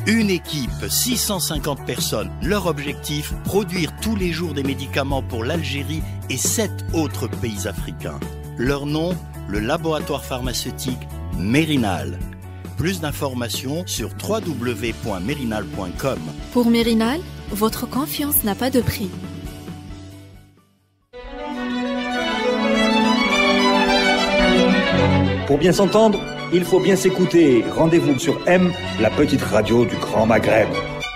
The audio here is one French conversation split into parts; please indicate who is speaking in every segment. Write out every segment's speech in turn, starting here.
Speaker 1: Une équipe, 650 personnes. Leur objectif, produire tous les jours des médicaments pour l'Algérie et 7 autres pays africains. Leur nom, le laboratoire pharmaceutique Mérinal. Plus d'informations sur www.mérinal.com.
Speaker 2: Pour Mérinal, votre confiance n'a pas de prix.
Speaker 3: Pour bien s'entendre, il faut bien s'écouter. Rendez-vous sur M, la petite radio du Grand Maghreb.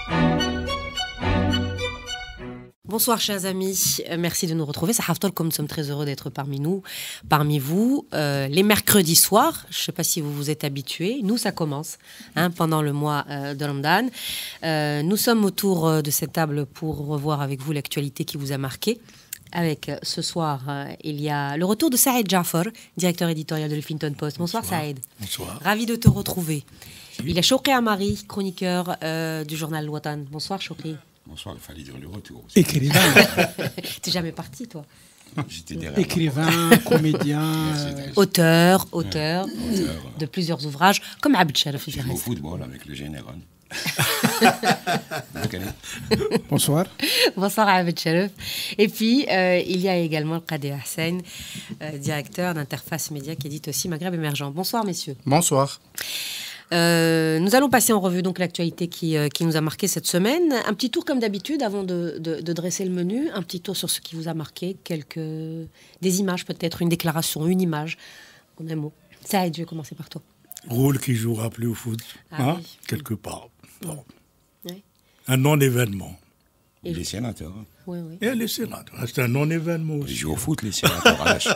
Speaker 4: Bonsoir chers amis, merci de nous retrouver. Comme nous sommes très heureux d'être parmi vous. Les mercredis soirs, je ne sais pas si vous vous êtes habitués, nous ça commence pendant le mois de Ramadan. Nous sommes autour de cette table pour revoir avec vous l'actualité qui vous a marqué. Avec ce soir, il y a le retour de Saïd Jafar, directeur éditorial de l'Huffington Post. Bonsoir Saïd.
Speaker 5: Bonsoir.
Speaker 4: Ravi de te retrouver. Oui. Il y a Chokri Amari, chroniqueur du journal Watan. Bonsoir Chokri.
Speaker 5: Bonsoir, il fallait dire le retour aussi.
Speaker 6: Écrivain.
Speaker 4: T'es jamais parti toi?
Speaker 5: J'étais derrière.
Speaker 6: Écrivain, comédien.
Speaker 4: Auteur de plusieurs ouvrages, comme Abd Sharaf.
Speaker 5: Je joue au football avec le général.
Speaker 6: Bonsoir.
Speaker 4: Bonsoir Abd Sharaf. Et puis, il y a également Qadi Hussein, directeur d'Interface Média qui édite aussi Maghreb Émergent. Bonsoir messieurs.
Speaker 7: Bonsoir.
Speaker 4: Nous allons passer en revue donc l'actualité qui nous a marqué cette semaine. Un petit tour comme d'habitude avant de dresser le menu. Un petit tour sur ce qui vous a marqué. Des images peut-être, une déclaration, une image. En un mot. Saïd, je vais commencer par toi.
Speaker 5: Rôle qui jouera plus au foot,
Speaker 4: oui.
Speaker 5: quelque part. Bon.
Speaker 4: Oui.
Speaker 5: Un non-événement.
Speaker 7: Et les sénateurs.
Speaker 4: Oui, oui.
Speaker 5: Et les sénateurs, c'est un non-événement aussi.
Speaker 7: Ils jouent au foot, les sénateurs à l'âge.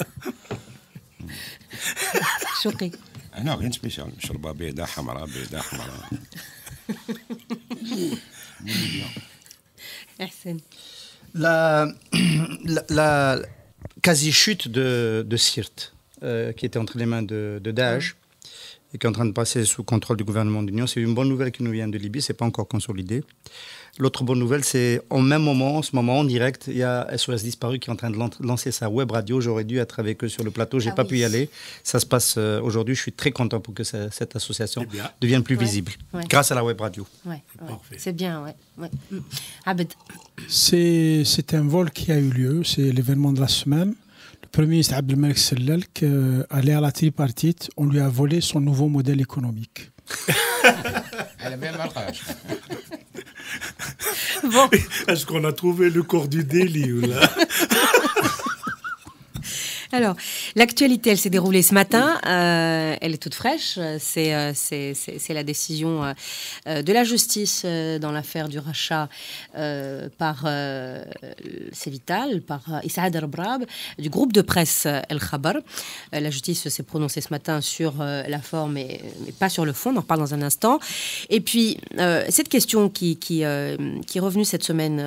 Speaker 4: Choqué.
Speaker 7: Ah non, rien de spécial. Shorba béda, hamara, béda, hamara.
Speaker 4: Hassan.
Speaker 8: La quasi-chute de Sirte, qui était entre les mains de Daesh, et qui est en train de passer sous contrôle du gouvernement d'Union. C'est une bonne nouvelle qui nous vient de Libye, ce n'est pas encore consolidé. L'autre bonne nouvelle, c'est en même moment, en ce moment, en direct, il y a SOS Disparu qui est en train de lancer sa web radio. J'aurais dû être avec eux sur le plateau, je n'ai pas pu y aller. Ça se passe aujourd'hui, je suis très content pour que cette association devienne plus visible, grâce à la web radio.
Speaker 4: C'est bien, Abed.
Speaker 6: C'est un vol qui a eu lieu, c'est l'événement de la semaine. Le Premier ministre Abdelmalek Sellal, allé à la tripartite, on lui a volé son nouveau modèle économique.
Speaker 7: Elle a bien marquage.
Speaker 5: Bon. Est-ce qu'on a trouvé le corps du délit là?
Speaker 4: Alors, l'actualité, elle s'est déroulée ce matin. Elle est toute fraîche. C'est la décision de la justice dans l'affaire du rachat par Cévital, par Issaad Arbrab, du groupe de presse El Khabar. La justice s'est prononcée ce matin sur la forme, mais pas sur le fond. On en reparle dans un instant. Et puis, cette question qui est revenue cette semaine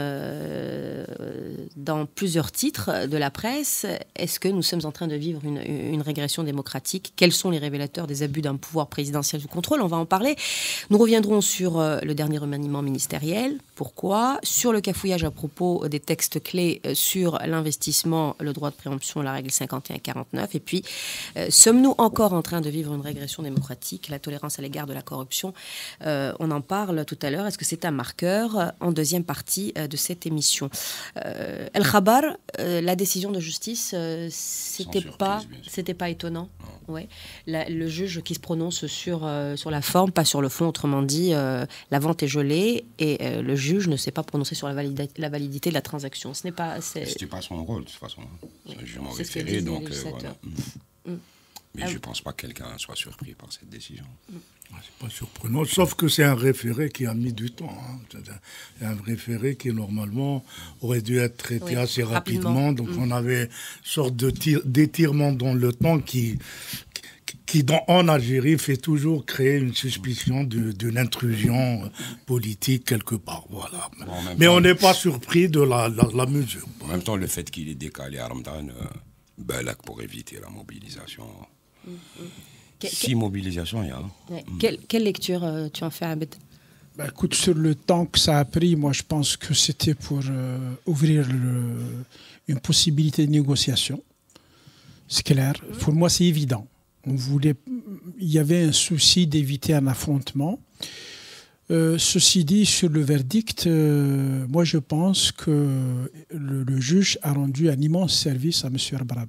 Speaker 4: dans plusieurs titres de la presse, est-ce que nous sommes en train de vivre une régression démocratique? Quels sont les révélateurs des abus d'un pouvoir présidentiel sous contrôle? On va en parler. Nous reviendrons sur le dernier remaniement ministériel. Pourquoi? Sur le cafouillage à propos des textes clés sur l'investissement, le droit de préemption, la règle 51 et 49. Et puis, sommes-nous encore en train de vivre une régression démocratique? La tolérance à l'égard de la corruption, on en parle tout à l'heure. Est-ce que c'est un marqueur en deuxième partie de cette émission? El Khabar, la décision de justice, c'était pas étonnant. Ouais. Le juge qui se prononce sur la forme, pas sur le fond, autrement dit, la vente est gelée et le juge ne s'est pas prononcé sur la validité de la transaction. Ce n'est pas.
Speaker 7: C'était pas son rôle de toute façon. C'est un jugement référé, donc voilà. Mais je ne pense pas que quelqu'un soit surpris par cette décision.
Speaker 5: C'est pas surprenant, sauf que c'est un référé qui a mis du temps. C'est un référé qui, normalement, aurait dû être traité assez rapidement. Donc, on avait une sorte d'étirement dans le temps qui en Algérie, fait toujours créer une suspicion d'une intrusion politique quelque part. Voilà. Mais on n'est pas surpris de la mesure.
Speaker 7: En même temps, le fait qu'il est décalé à Ramadan, pour éviter la mobilisation... Si mobilisation, il y a.
Speaker 4: Quelle lecture tu en fais, Abed?
Speaker 6: Écoute, sur le temps que ça a pris, moi je pense que c'était pour ouvrir une possibilité de négociation. C'est clair. Pour moi, c'est évident. Il y avait un souci d'éviter un affrontement. Ceci dit, sur le verdict, moi je pense que le juge a rendu un immense service à M. Arbrab.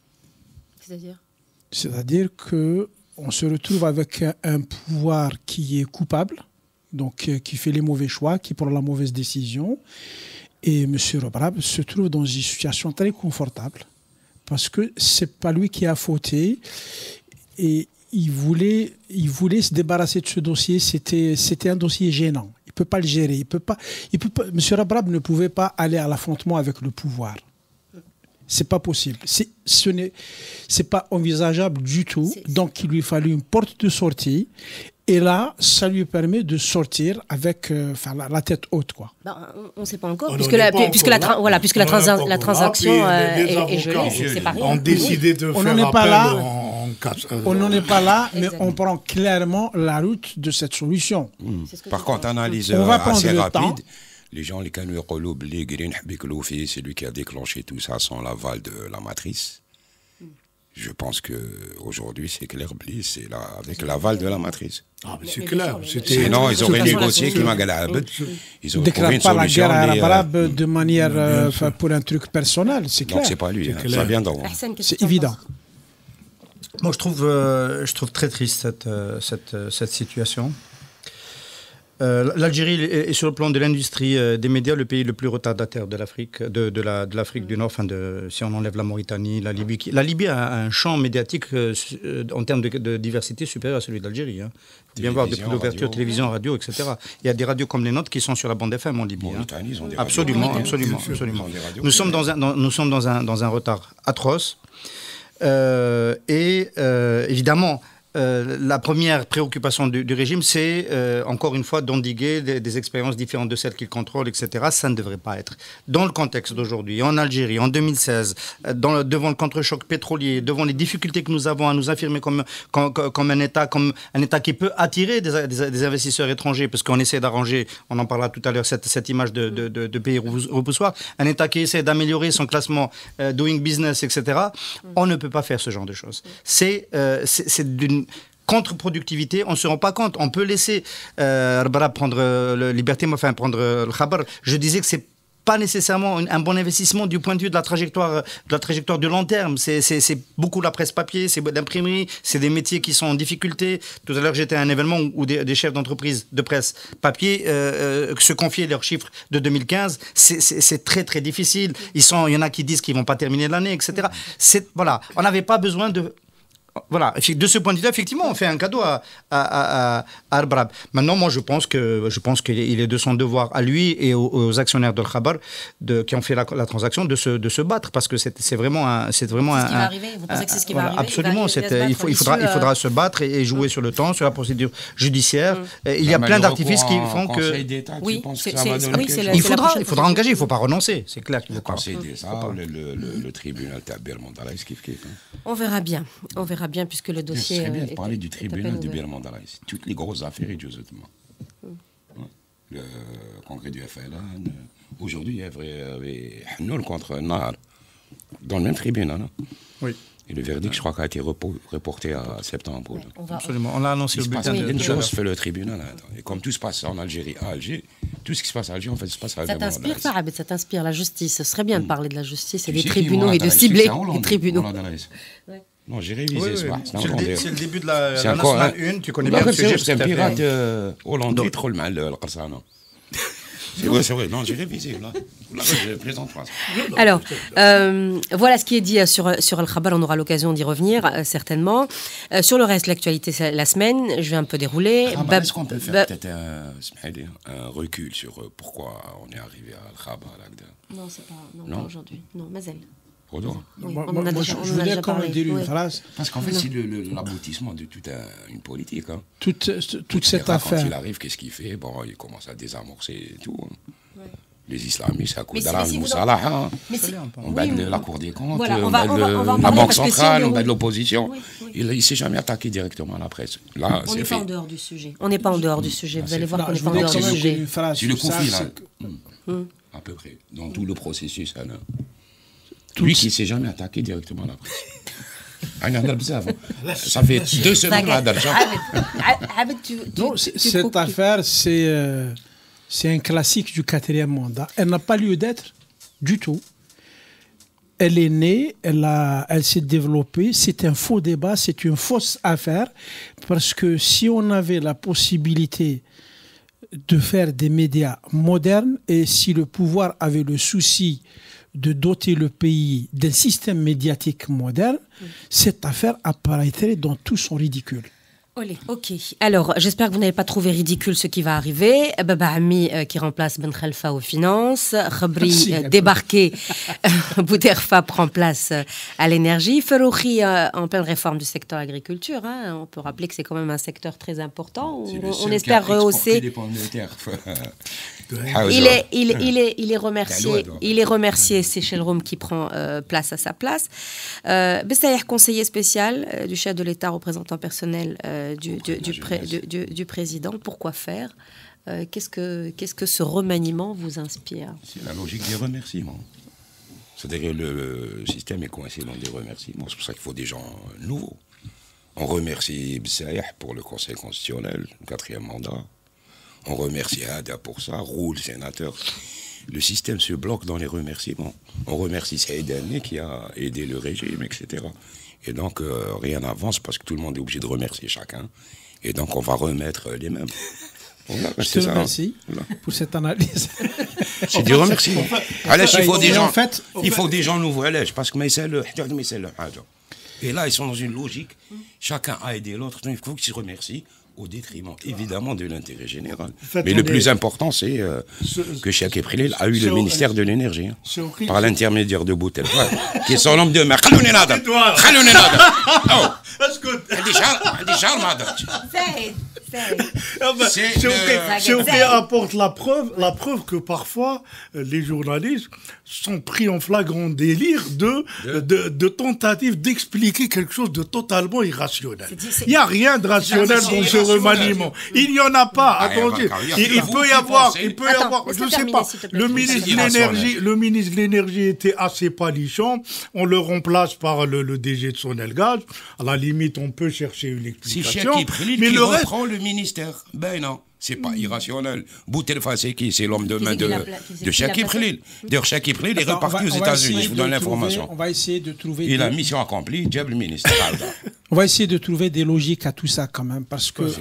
Speaker 6: C'est-à-dire qu'on se retrouve avec un pouvoir qui est coupable, donc qui fait les mauvais choix, qui prend la mauvaise décision. Et M. Arbrab se trouve dans une situation très confortable parce que ce n'est pas lui qui a fauté. Et il voulait se débarrasser de ce dossier. C'était un dossier gênant. Il ne peut pas le gérer. M. Arbrab ne pouvait pas aller à l'affrontement avec le pouvoir. C'est pas possible. C'est pas envisageable du tout. Donc, il lui fallait une porte de sortie. Et là, ça lui permet de sortir avec la tête haute, quoi.
Speaker 4: On ne sait pas encore, puisque la transaction est gelée. C'est pas rien.
Speaker 5: On décidait de
Speaker 6: faire appel on n'en est pas là, mais on prend clairement la route de cette solution.
Speaker 7: Par contre, analyse assez rapide. Les gens, les canaux reloublés, c'est lui qui a déclenché tout ça sans l'aval de la matrice. Je pense qu'aujourd'hui, c'est clair, c'est là, avec l'aval de la matrice.
Speaker 5: Ah, mais c'est clair.
Speaker 7: Sinon, ils auraient négocié qui m'a galabé. Ils auraient trouvé une
Speaker 6: solution. Pas la guerre arabe de manière pour un truc personnel, c'est clair.
Speaker 7: Donc, c'est pas lui, ça vient d'en haut.
Speaker 6: C'est évident.
Speaker 8: Moi, je trouve très triste cette situation. L'Algérie est sur le plan de l'industrie des médias le pays le plus retardataire de l'Afrique, de l'Afrique du Nord, si on enlève la Mauritanie, la Libye. La Libye a un champ médiatique en termes de diversité supérieur à celui de l'Algérie. Hein. Bien voir depuis l'ouverture, télévision, radio, etc. Il y a des radios comme les nôtres qui sont sur la bande FM en Libye.
Speaker 7: Mauritanie, ils ont des
Speaker 8: absolument. Nous sommes dans un retard atroce. Évidemment, la première préoccupation du régime, c'est encore une fois d'endiguer des expériences différentes de celles qu'il contrôle, etc. Ça ne devrait pas être. Dans le contexte d'aujourd'hui, en Algérie, en 2016, devant le contre-choc pétrolier, devant les difficultés que nous avons à nous affirmer comme un État qui peut attirer des investisseurs étrangers, parce qu'on essaie d'arranger, on en parlera tout à l'heure, cette image de pays repoussoir, un État qui essaie d'améliorer son classement doing business, etc. On ne peut pas faire ce genre de choses. C'est d'une contre-productivité, on ne se rend pas compte. On peut laisser prendre la liberté, prendre le khabar. Je disais que c'est pas nécessairement un bon investissement du point de vue de la trajectoire de long terme. C'est beaucoup la presse papier, c'est l'imprimerie, c'est des métiers qui sont en difficulté. Tout à l'heure, j'étais à un événement où des chefs d'entreprise de presse papier se confiaient leurs chiffres de 2015. C'est très, très difficile. Il y en a qui disent qu'ils ne vont pas terminer l'année, etc. Voilà. On n'avait pas besoin de... Voilà, de ce point de vue-là, effectivement, on fait un cadeau à Arbrab. Maintenant, moi, je pense qu'il est de son devoir à lui et aux actionnaires de Khabar qui ont fait la transaction de se battre, parce que c'est vraiment
Speaker 4: ce qui va arriver. Vous pensez que c'est ce qui va arriver?
Speaker 8: Absolument. Il faudra se battre et jouer sur le temps, sur la procédure judiciaire. Il y a plein d'artifices qui font que... Il faudra engager, il ne faut pas renoncer. C'est clair qu'il faut pas.
Speaker 7: Conseil d'État, le tribunal Tabir Mandalais,
Speaker 4: on verra bien. On verra bien, puisque le dossier...
Speaker 7: Ce serait bien de parler du tribunal de Bir Mandalais. Toutes les grosses affaires, justement. Le congrès du FLN. Aujourd'hui, il y avait Hnoul contre Nahar dans le même tribunal.
Speaker 8: Oui.
Speaker 7: Et le verdict, je crois, a été reporté à septembre.
Speaker 8: Absolument. On l'a annoncé au bulletin.
Speaker 7: Une chose fait le tribunal. Et comme tout se passe en Algérie, à Alger, tout ce qui se passe à Alger, en fait, se passe à Alger.
Speaker 4: Ça t'inspire la justice. Ce serait bien de parler de la justice et des tribunaux et de cibler les tribunaux.
Speaker 7: Non, j'ai révisé ce matin.
Speaker 8: C'est le début de la nationale 1, tu connais bien le sujet.
Speaker 7: C'est un pirate hollandais, trop le mal, le Qarsana. C'est vrai, non, j'ai révisé, là. Je plaisante pas.
Speaker 4: Alors, voilà ce qui est dit sur Al-Khabar, on aura l'occasion d'y revenir, certainement. Sur le reste, l'actualité, la semaine, je vais un peu dérouler.
Speaker 7: Est-ce qu'on peut faire peut-être un recul sur pourquoi on est arrivé à Al-Khabar?
Speaker 4: Non, c'est pas, pas aujourd'hui. Non, Mazel.
Speaker 6: Oui, je voulais quand même dire une phrase.
Speaker 7: Parce qu'en fait, c'est l'aboutissement de toute une politique. Hein.
Speaker 6: Toute cette affaire.
Speaker 7: Quand il arrive, qu'est-ce qu'il fait? Bon, il commence à désamorcer et tout. Hein. Les islamistes, à cause de la Moussalaha, on bat de la Cour des comptes, on bat de la Banque centrale, on bat de l'opposition. Il ne s'est jamais attaqué directement à la presse. Là,
Speaker 4: on n'est pas en dehors du sujet. On n'est pas en dehors du sujet. Vous allez voir qu'on n'est pas en dehors du sujet.
Speaker 7: C'est le conflit, là. À peu près. Dans tout le processus, lui qui ne s'est jamais attaqué directement à la presse. Ça fait 2 semaines.
Speaker 6: Non, cette affaire, c'est un classique du 4e mandat. Elle n'a pas lieu d'être du tout. Elle est née, elle s'est développée. C'est un faux débat, c'est une fausse affaire. Parce que si on avait la possibilité de faire des médias modernes et si le pouvoir avait le souci de doter le pays d'un système médiatique moderne, cette affaire apparaîtrait dans tout son ridicule.
Speaker 4: Ok. Alors, j'espère que vous n'avez pas trouvé ridicule ce qui va arriver. Baba Ami qui remplace Ben Khalfa aux finances. Khabri débarqué. Bouderfa prend place à l'énergie. Faroukhi en pleine réforme du secteur agriculture. Hein. On peut rappeler que c'est quand même un secteur très important. On espère rehausser. Il est remercié. C'est Chelroum qui prend place à sa place. Bestayer, conseiller spécial du chef de l'État, représentant personnel du président. Pourquoi faire? Qu'est-ce que ce remaniement vous inspire?
Speaker 7: C'est la logique des remerciements. C'est-à-dire le système est coincé dans des remerciements. C'est pour ça qu'il faut des gens nouveaux. On remercie Bessaïh pour le Conseil constitutionnel, le 4e mandat. On remercie Ada pour ça, Roux, le sénateur. Le système se bloque dans les remerciements. On remercie Saïd Alni qui a aidé le régime, etc. Et donc, rien n'avance parce que tout le monde est obligé de remercier chacun. Et donc, on va remettre les mêmes.
Speaker 6: Voilà, je te remercie pour cette analyse.
Speaker 7: C'est du remerciement. Il faut des gens nouveaux. Parce que et là, ils sont dans une logique. Chacun a aidé l'autre. Donc, il faut qu'ils se remercient au détriment, évidemment, de l'intérêt général. Mais le plus important, c'est que Cheikh Ebrahim a eu le ministère de l'énergie, par l'intermédiaire de Boutelfa, qui est son homme de mer.
Speaker 5: Cheikh apporte la preuve que parfois, les journalistes sont pris en flagrant délire de tentative d'expliquer quelque chose de totalement irrationnel. Il n'y a rien de rationnel dans ce remaniement. Il n'y en a pas. Attendez. Il peut y avoir, je ne sais pas. Le ministre de l'énergie était assez palichon. On le remplace par le DG de Sonelgaz. À la limite, on peut chercher une explication.
Speaker 7: Mais le reste, le ministère, ben non, c'est pas irrationnel. Boutelfa, c'est qui? C'est l'homme de main de Cheikh Ebrahim. D'ailleurs, Cheikh Ebrahim est reparti aux États-Unis. Je vous donne l'information.
Speaker 6: On va essayer de trouver.
Speaker 7: Il a mission accomplie, Diable ministre.
Speaker 6: On va essayer de trouver des logiques à tout ça quand même, parce que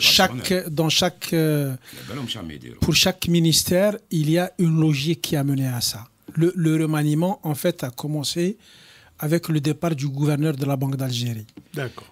Speaker 6: pour chaque ministère, il y a une logique qui a mené à ça. Le remaniement, en fait, a commencé avec le départ du gouverneur de la Banque d'Algérie.
Speaker 5: D'accord.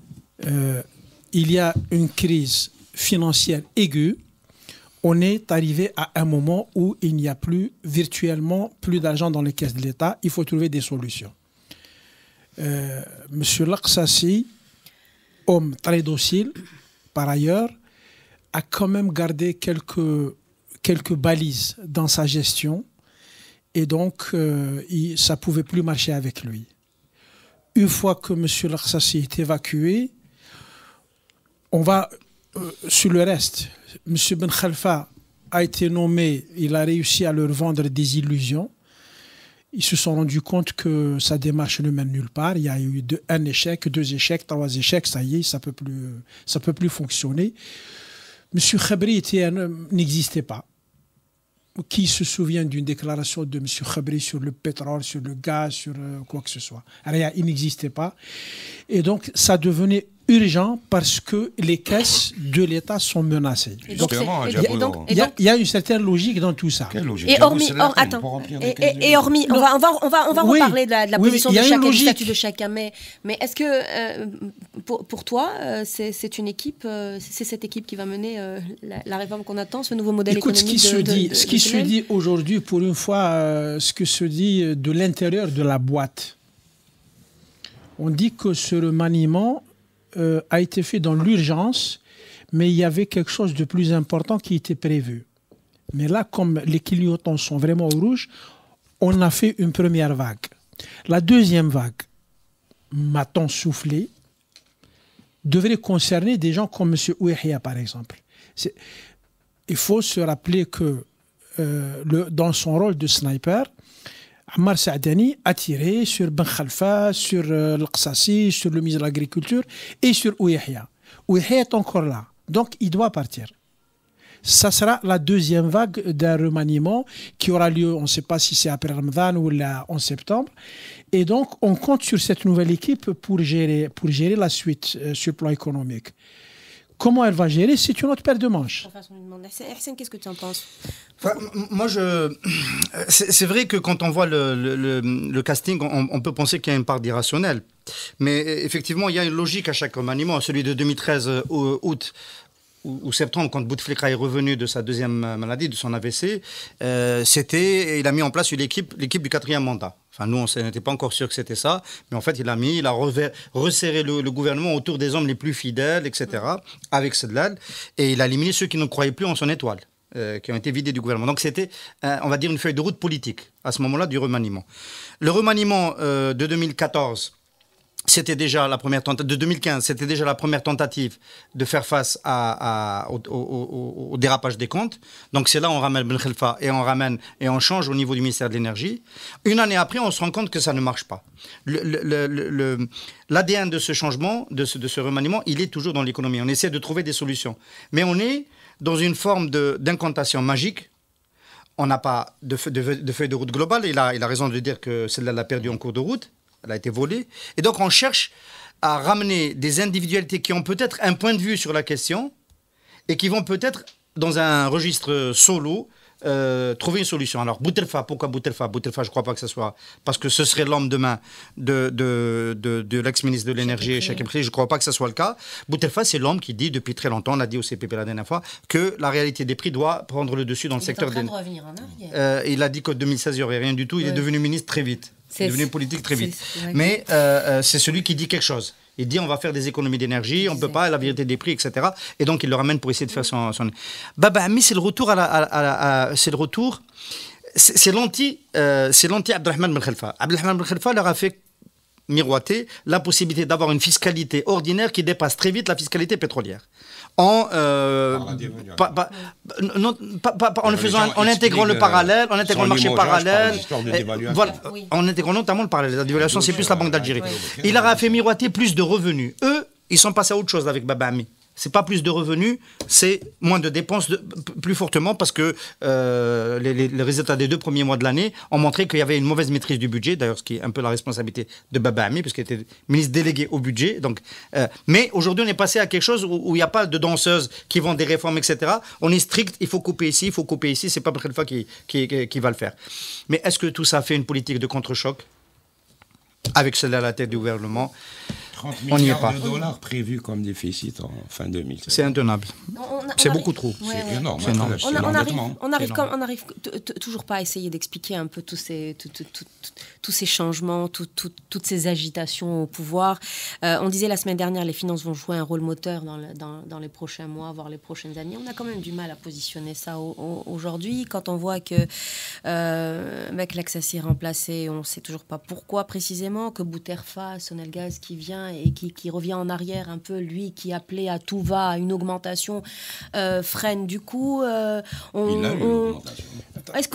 Speaker 6: Il y a une crise financière aiguë. On est arrivé à un moment où il n'y a virtuellement plus d'argent dans les caisses de l'État. Il faut trouver des solutions. Monsieur Laksassi, homme très docile, par ailleurs, a quand même gardé quelques balises dans sa gestion. Et donc, ça ne pouvait plus marcher avec lui. Une fois que monsieur Laksassi est évacué, on va sur le reste. M. Ben Khalfa a été nommé, il a réussi à leur vendre des illusions. Ils se sont rendus compte que sa démarche ne mène nulle part. Il y a eu un échec, 2 échecs, 3 échecs, ça y est, ça peut plus fonctionner. M. Khabri n'existait pas. Qui se souvient d'une déclaration de M. Khabri sur le pétrole, sur le gaz, sur quoi que ce soit? Rien, il n'existait pas. Et donc, ça devenait urgent parce que les caisses de l'État sont menacées. Il y a une certaine logique dans tout ça.
Speaker 4: Quelle logique? Et hormis, on va reparler de la position de chacun, du statut de chacun. Mais est-ce que pour toi, c'est une équipe, c'est cette équipe qui va mener la réforme qu'on attend, ce nouveau modèle économique?
Speaker 6: Ce qui se dit aujourd'hui, pour une fois, ce que se dit de l'intérieur de la boîte. On dit que ce remaniement a été fait dans l'urgence, mais il y avait quelque chose de plus important qui était prévu. Mais là, comme les clignotants sont vraiment au rouge, on a fait une première vague. La deuxième vague, m'a-t-on soufflé, devrait concerner des gens comme M. Ouihia, par exemple. Il faut se rappeler que dans son rôle de sniper, Ammar Saadani a tiré sur Ben Khalfa, sur l'Aqsasi, sur le ministre de l'Agriculture et sur Ouyahia. Ouyahia est encore là, donc il doit partir. Ça sera la deuxième vague d'un remaniement qui aura lieu, on ne sait pas si c'est après Ramadan ou là, en septembre. Et donc, on compte sur cette nouvelle équipe pour gérer la suite sur le plan économique. Comment elle va gérer, c'est une autre paire de manches.
Speaker 4: Hussein, qu'est-ce que tu en penses?
Speaker 8: Moi, c'est vrai que quand on voit le casting, on peut penser qu'il y a une part d'irrationnel. Mais effectivement, il y a une logique à chaque remaniement. Celui de 2013, août ou septembre, quand Bouteflika est revenu de sa deuxième maladie, de son AVC, il a mis en place l'équipe du 4e mandat. Enfin, nous, on n'était pas encore sûr que c'était ça, mais en fait, il a resserré le gouvernement autour des hommes les plus fidèles, etc., avec Sedlal, et il a éliminé ceux qui ne croyaient plus en son étoile, qui ont été vidés du gouvernement. Donc, c'était, on va dire, une feuille de route politique, à ce moment-là, du remaniement. Le remaniement de 2014... C'était déjà la première tentative, de 2015, c'était déjà la première tentative de faire face au dérapage des comptes. Donc c'est là on ramène Ben Khalfa et on change au niveau du ministère de l'Énergie. Une année après, on se rend compte que ça ne marche pas. L'ADN de ce changement, de ce remaniement, il est toujours dans l'économie. On essaie de trouver des solutions. Mais on est dans une forme d'incantation magique. On n'a pas de feuille de route globale. Il a raison de dire que celle-là l'a perdue en cours de route. Elle a été volée. Et donc, on cherche à ramener des individualités qui ont peut-être un point de vue sur la question et qui vont peut-être, dans un registre solo, trouver une solution. Alors, Bouteflika, pourquoi Bouteflika? Bouteflika, je ne crois pas que ce soit... Parce que ce serait l'homme demain de l'ex-ministre de l'Énergie, Cheikh Emri. Je ne crois pas que ce soit le cas. Bouteflika, c'est l'homme qui dit depuis très longtemps, on l'a dit au CPP la dernière fois, que la réalité des prix doit prendre le dessus dans le secteur de l'énergie. Il a dit qu'en 2016, il n'y aurait rien du tout. Il est devenu ministre très vite. Il est devenu politique très vite. Mais c'est celui qui dit quelque chose. Il dit on va faire des économies d'énergie, on ne peut pas, la vérité des prix, etc. Et donc il le ramène pour essayer de faire son... Baba Ami, c'est le retour c'est l'anti Abdelrahman Ben Khalfa. Abdelrahman Ben Khalfa leur a fait miroiter la possibilité d'avoir une fiscalité ordinaire qui dépasse très vite la fiscalité pétrolière. En intégrant le parallèle, en intégrant le marché parallèle, voilà, en intégrant notamment le parallèle. La dévaluation, c'est plus la Banque d'Algérie. Il leur a fait miroiter plus de revenus. Eux, ils sont passés à autre chose avec Baba Ami. C'est pas plus de revenus, c'est moins de dépenses plus fortement parce que les résultats des 2 premiers mois de l'année ont montré qu'il y avait une mauvaise maîtrise du budget, d'ailleurs ce qui est un peu la responsabilité de Baba Ami, parce qu'il était ministre délégué au budget. Donc, mais aujourd'hui on est passé à quelque chose où il n'y a pas de danseuses qui vendent des réformes, etc. On est strict, il faut couper ici, c'est pas Khalfa qui va le faire. Mais est-ce que tout ça fait une politique de contre-choc avec celle-là à la tête du gouvernement?
Speaker 7: 30 milliards de dollars prévus comme déficit en fin 2016.
Speaker 8: C'est intenable. C'est beaucoup trop.
Speaker 7: C'est énorme.
Speaker 4: On n'arrive toujours pas à essayer d'expliquer un peu tous ces changements, toutes ces agitations au pouvoir. On disait la semaine dernière, les finances vont jouer un rôle moteur dans les prochains mois, voire les prochaines années. On a quand même du mal à positionner ça aujourd'hui. Quand on voit que Meklek Sassi est remplacé, on ne sait toujours pas pourquoi précisément, que Bouteflika, Sonelgaz qui vient et qui revient en arrière un peu, lui qui appelait à tout va, à une augmentation, freine du coup. Est-ce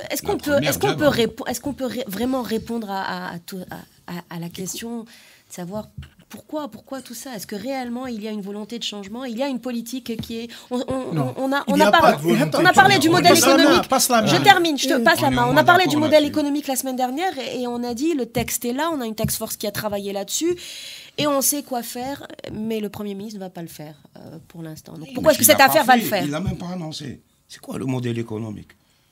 Speaker 4: qu'on peut vraiment répondre à la question de savoir pourquoi tout ça? Est-ce que réellement il y a une volonté de changement? Il y a une politique qui est... On a parlé du modèle économique. Je termine, je te passe la main. On a parlé du modèle économique la semaine dernière et on a dit le texte est là, on a une task force qui a travaillé là-dessus et on sait quoi faire, mais le Premier ministre ne va pas le faire pour l'instant. Donc pourquoi est-ce que cette affaire va le faire?
Speaker 7: Il n'a même pas annoncé. C'est quoi le modèle économique?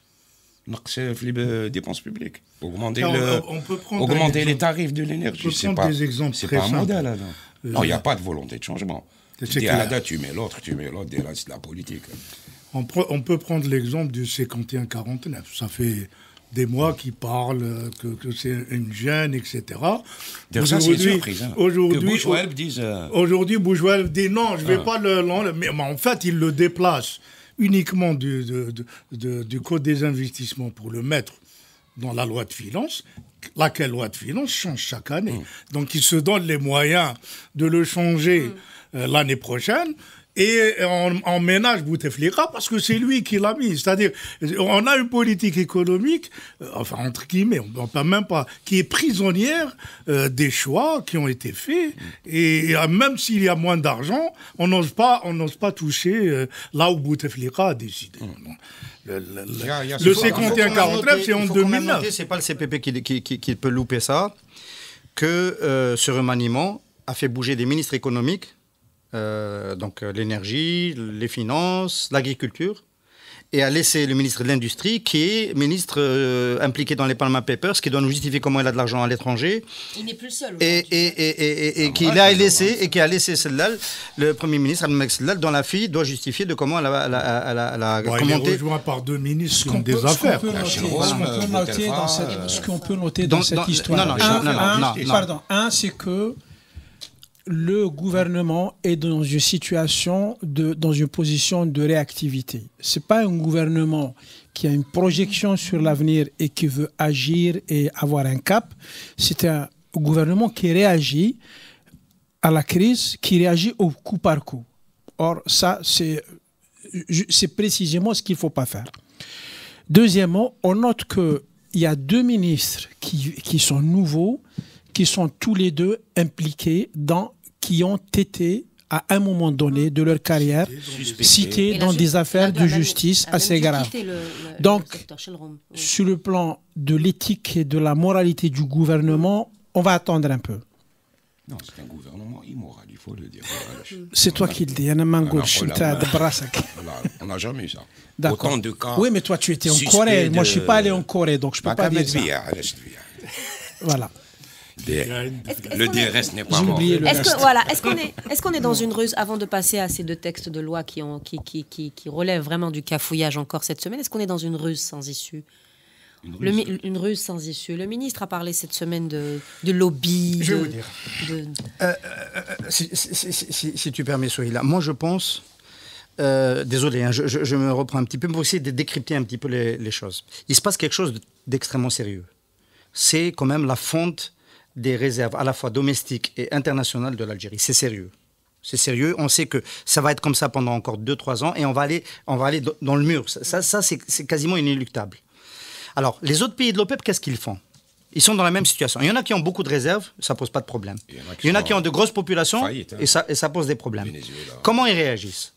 Speaker 7: Les dépenses publiques. Augmenter les tarifs de l'énergie. C'est pas un modèle, là. Non, il n'y a pas de volonté de changement. Tu mets l'autre, c'est de la politique.
Speaker 5: On peut prendre l'exemple du C51-49. Ça fait des mois qu'ils parlent que c'est une gêne, etc.
Speaker 7: Ça, c'est une surprise.
Speaker 5: Aujourd'hui, Boujouel dit non, je ne vais pas mais en fait, il le déplace uniquement du Code des investissements pour le mettre dans la loi de finances, laquelle loi de finances change chaque année. Donc il se donne les moyens de le changer l'année prochaine. Et on ménage Bouteflika parce que c'est lui qui l'a mis. C'est-à-dire, on a une politique économique, enfin, entre guillemets, on peut même pas, qui est prisonnière des choix qui ont été faits. Et même s'il y a moins d'argent, on n'ose pas toucher là où Bouteflika a décidé. Le 51-49, c'est en 2009.
Speaker 8: C'est pas le CPP qui peut louper ça, que ce remaniement a fait bouger des ministres économiques, donc l'énergie, les finances, l'agriculture, et a laissé le ministre de l'Industrie, qui est ministre impliqué dans les Panama Papers, qui doit nous justifier comment il a de l'argent à l'étranger. Il n'est plus seul. Et qui a laissé Sellal, le Premier ministre, Abdelmalek Sellal, dont la fille doit justifier de comment elle a commenté.
Speaker 5: Il est rejoint par deux ministres qui ont des affaires.
Speaker 6: Ce qu'on peut noter dans cette histoire. Un, c'est que le gouvernement est dans une situation, dans une position de réactivité. Ce n'est pas un gouvernement qui a une projection sur l'avenir et qui veut agir et avoir un cap. C'est un gouvernement qui réagit à la crise, qui réagit au coup par coup. Or, ça, c'est précisément ce qu'il ne faut pas faire. Deuxièmement, on note qu'il y a deux ministres qui sont nouveaux, qui sont tous les deux impliqués qui ont été, à un moment donné de leur carrière, cités dans des affaires de justice assez graves. Donc, sur le plan de l'éthique et de la moralité du gouvernement, on va attendre un peu.
Speaker 7: Non, c'est un gouvernement immoral, il faut le dire.
Speaker 6: C'est toi qui le dis.
Speaker 7: On n'a jamais eu ça.
Speaker 6: D'accord.
Speaker 7: Autant de cas.
Speaker 6: Oui, mais toi, tu étais en Corée. Moi, je ne suis pas allé en Corée, donc je ne peux pas dire ça. Voilà.
Speaker 7: Le DRS n'est pas mort.
Speaker 4: Est-ce qu'on est dans une ruse, avant de passer à ces deux textes de loi qui relèvent vraiment du cafouillage encore cette semaine, est-ce qu'on est dans une ruse sans issue? Une ruse sans issue. Le ministre a parlé cette semaine de lobby.
Speaker 8: Je vais vous dire. Si tu permets, Sohila, moi je pense... désolé, hein, je me reprends un petit peu pour essayer de décrypter un petit peu les choses. Il se passe quelque chose d'extrêmement sérieux. C'est quand même la fonte des réserves à la fois domestiques et internationales de l'Algérie. C'est sérieux. C'est sérieux. On sait que ça va être comme ça pendant encore 2-3 ans et on va aller dans le mur. Ça c'est quasiment inéluctable. Alors, les autres pays de l'OPEP, qu'est-ce qu'ils font? Ils sont dans la même situation. Il y en a qui ont beaucoup de réserves, ça ne pose pas de problème. Il y en a qui ont de grosses populations et ça pose des problèmes. Comment ils réagissent?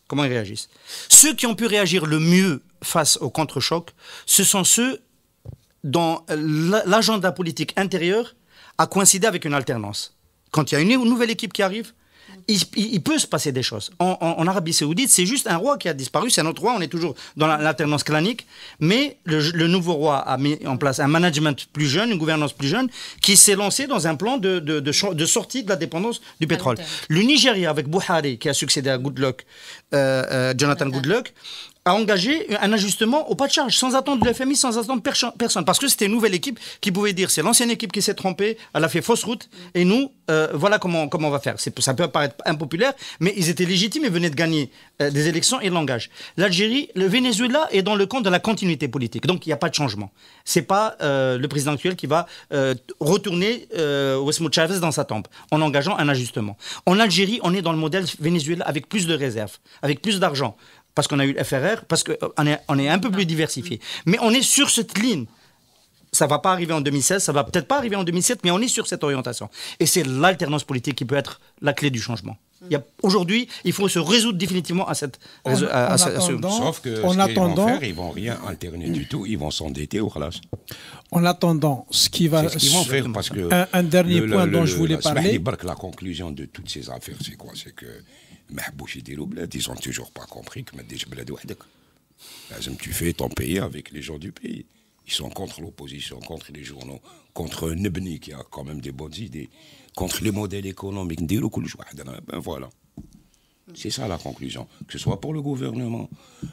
Speaker 8: Ceux qui ont pu réagir le mieux face au contre-choc, ce sont ceux dont l'agenda politique intérieur a coïncidé avec une alternance. Quand il y a une nouvelle équipe qui arrive, il peut se passer des choses. En Arabie Saoudite, c'est juste un roi qui a disparu, c'est un autre roi, on est toujours dans l'alternance clanique, mais le nouveau roi a mis en place un management plus jeune, une gouvernance plus jeune, qui s'est lancé dans un plan de sortie de la dépendance du pétrole. Le Nigeria, avec Buhari, qui a succédé à Goodluck, Jonathan Goodluck, a engagé un ajustement au pas de charge, sans attendre le FMI, sans attendre personne. Parce que c'était une nouvelle équipe qui pouvait dire, c'est l'ancienne équipe qui s'est trompée, elle a fait fausse route, et nous, voilà comment on va faire. Ça peut paraître impopulaire, mais ils étaient légitimes, ils venaient de gagner des élections et de l'engagement. L'Algérie, le Venezuela est dans le camp de la continuité politique, donc il n'y a pas de changement. C'est pas le président actuel qui va retourner Ouessmou Chavez dans sa tombe, en engageant un ajustement. En Algérie, on est dans le modèle Venezuela avec plus de réserves, avec plus d'argent, parce qu'on a eu le FRR, parce qu'on est un peu plus diversifié. Mais on est sur cette ligne. Ça ne va pas arriver en 2016, ça ne va peut-être pas arriver en 2007, mais on est sur cette orientation. Et c'est l'alternance politique qui peut être la clé du changement. Aujourd'hui, il faut se résoudre définitivement à cette...
Speaker 7: Sauf que ce qu'ils vont faire, ils ne vont rien alterner du tout, ils vont s'endetter au khalas.
Speaker 6: En attendant, ce qu'ils vont
Speaker 7: faire, parce que...
Speaker 6: Un dernier point dont je voulais parler...
Speaker 7: La conclusion de toutes ces affaires, c'est quoi? C'est que... ils n'ont toujours pas compris que tu fais ton pays avec les gens du pays. Ils sont contre l'opposition, contre les journaux, contre Nebni qui a quand même des bonnes idées, contre les modèles économiques. Ben voilà. C'est ça la conclusion. Que ce soit pour le gouvernement,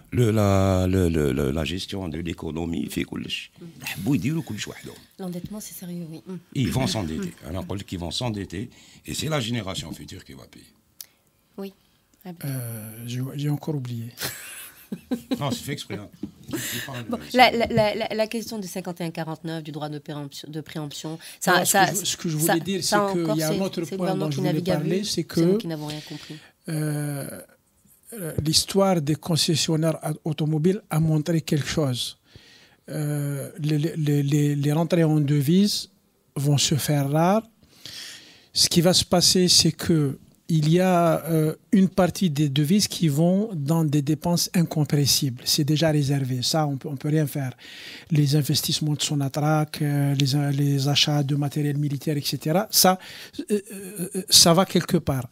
Speaker 7: la gestion de l'économie,
Speaker 4: l'endettement, c'est sérieux, oui.
Speaker 7: Ils vont s'endetter. Ils vont s'endetter et c'est la génération future qui va payer.
Speaker 4: Oui.
Speaker 6: J'ai encore oublié.
Speaker 7: Non, c'est fait exprès.
Speaker 4: Bon, la question du 51-49, du droit de préemption,
Speaker 6: ce que je voulais dire, c'est qu'il y a un autre point dont je voulais parler, c'est que
Speaker 4: nous qui n'avons rien compris.
Speaker 6: l'histoire des concessionnaires automobiles a montré quelque chose. Les rentrées en devises vont se faire rares. Ce qui va se passer, c'est que il y a une partie des devises qui vont dans des dépenses incompressibles. C'est déjà réservé. Ça, on peut rien faire. Les investissements de Sonatrach, les achats de matériel militaire, etc. Ça va quelque part.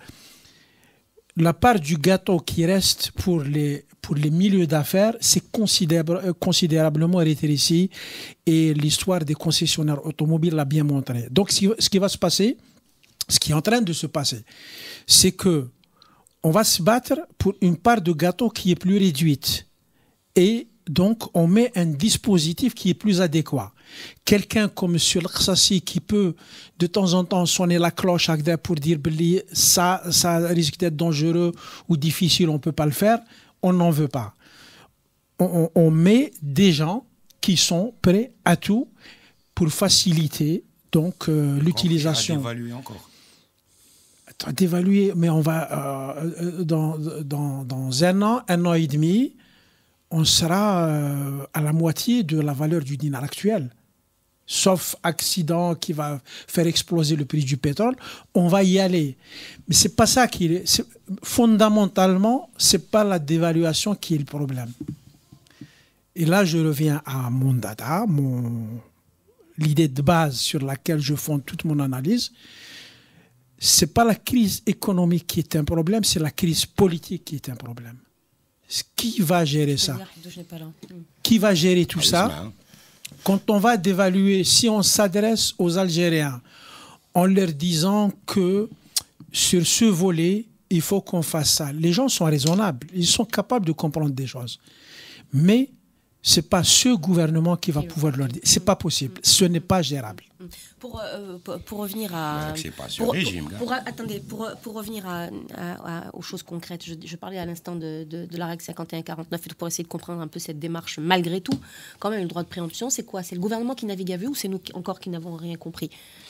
Speaker 6: La part du gâteau qui reste pour les milieux d'affaires, c'est considérablement rétréci. Et l'histoire des concessionnaires automobiles l'a bien montré. Donc, ce qui va se passer, ce qui est en train de se passer, c'est que on va se battre pour une part de gâteau qui est plus réduite. Et donc, on met un dispositif qui est plus adéquat. Quelqu'un comme M. Al-Qassi qui peut de temps en temps sonner la cloche pour dire ça risque d'être dangereux ou difficile, on ne peut pas le faire, on n'en veut pas. On met des gens qui sont prêts à tout pour faciliter donc l'utilisation.
Speaker 7: D'évaluer encore.
Speaker 6: D'évaluer, mais on va dans un an et demi, on sera à la moitié de la valeur du dinar actuel. Sauf accident qui va faire exploser le prix du pétrole, on va y aller. Mais c'est pas ça qui est. Fondamentalement, c'est pas la dévaluation qui est le problème. Et là, je reviens à mon dada, l'idée de base sur laquelle je fonde toute mon analyse. C'est pas la crise économique qui est un problème, c'est la crise politique qui est un problème. Qui va gérer ça? Qui va gérer tout ça? Quand on va dévaluer, si on s'adresse aux Algériens en leur disant que sur ce volet, il faut qu'on fasse ça. Les gens sont raisonnables, ils sont capables de comprendre des choses. Mais ce n'est pas ce gouvernement qui va pouvoir leur dire. Ce n'est pas possible, ce n'est pas gérable.
Speaker 4: Pour revenir à...
Speaker 7: C'est pas ce régime.
Speaker 4: Attendez, pour revenir aux choses concrètes, je parlais à l'instant de la règle 51-49 pour essayer de comprendre un peu cette démarche. Malgré tout, quand même, le droit de préemption, c'est quoi? C'est le gouvernement qui navigue à vue ou c'est nous encore qui n'avons rien compris?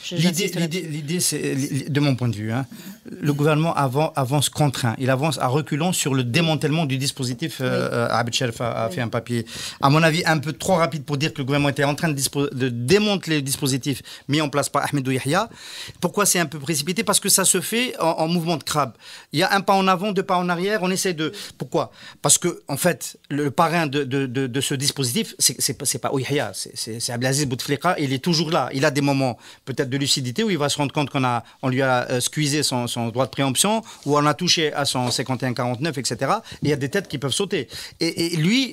Speaker 8: L'idée, c'est, de mon point de vue, le gouvernement avance contraint. Il avance à reculons sur le démantèlement du dispositif. Abed Sherif a fait un papier, à mon avis, un peu trop rapide pour dire que le gouvernement était en train de démanteler le dispositif mis en place par Ahmedou Yahya. Pourquoi c'est un peu précipité? Parce que ça se fait en mouvement de crabe. Il y a un pas en avant, deux pas en arrière. On essaie de... Pourquoi? Parce que, en fait, le parrain de ce dispositif, c'est pas Yahya, c'est Abdelaziz Bouteflika. Il est toujours là. Il a des moments, peut-être, de lucidité où il va se rendre compte qu'on lui a squeezé son droit de préemption, où on a touché à son 51-49, etc. Et il y a des têtes qui peuvent sauter. Et lui,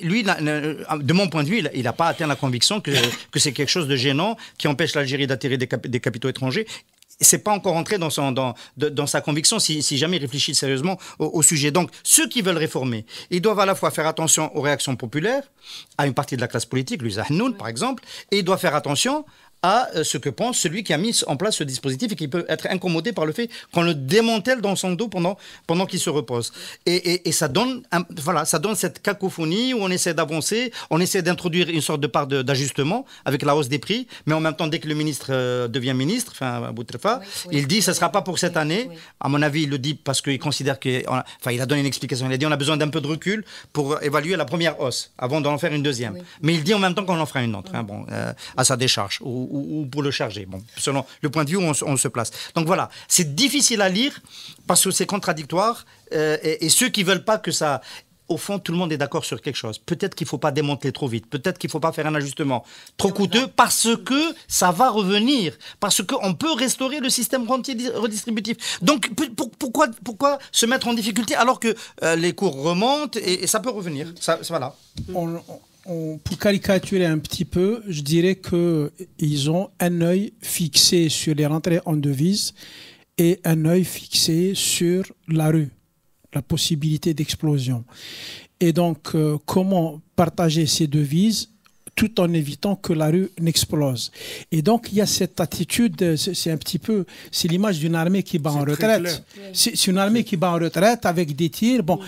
Speaker 8: de mon point de vue, il n'a pas atteint la conviction que c'est quelque chose de gênant qui empêche l'Algérie d'attirer des capitaux étrangers. C'est pas encore entré dans sa conviction si jamais il réfléchit sérieusement au sujet. Donc, ceux qui veulent réformer, ils doivent à la fois faire attention aux réactions populaires, à une partie de la classe politique, Louisa Hnoun par exemple, et ils doivent faire attention à ce que pense celui qui a mis en place ce dispositif et qui peut être incommodé par le fait qu'on le démantèle dans son dos pendant qu'il se repose. Et ça donne cette cacophonie où on essaie d'avancer, on essaie d'introduire une sorte de part d'ajustement avec la hausse des prix, mais en même temps, dès que le ministre devient ministre, Bouteflika, il dit que ce ne sera pas pour cette année. À mon avis, il le dit parce qu'il considère il a donné une explication. Il a dit qu'on a besoin d'un peu de recul pour évaluer la première hausse avant d'en faire une deuxième. Mais il dit en même temps qu'on en fera une autre, à sa décharge. Ou pour le charger, selon le point de vue où on se place. Donc voilà, c'est difficile à lire parce que c'est contradictoire et ceux qui ne veulent pas que ça... Au fond, tout le monde est d'accord sur quelque chose. Peut-être qu'il ne faut pas démanteler trop vite, peut-être qu'il ne faut pas faire un ajustement trop coûteux parce que ça va revenir, parce qu'on peut restaurer le système rentier redistributif. Donc pourquoi se mettre en difficulté alors que les cours remontent et ça peut revenir. Voilà.
Speaker 6: Pour caricaturer un petit peu, je dirais qu'ils ont un œil fixé sur les rentrées en devises et un œil fixé sur la rue, la possibilité d'explosion. Et donc, comment partager ces devises tout en évitant que la rue n'explose. Et donc, il y a cette attitude, c'est un petit peu, c'est l'image d'une armée qui bat en retraite. C'est une armée qui bat en retraite avec des tirs. Bon,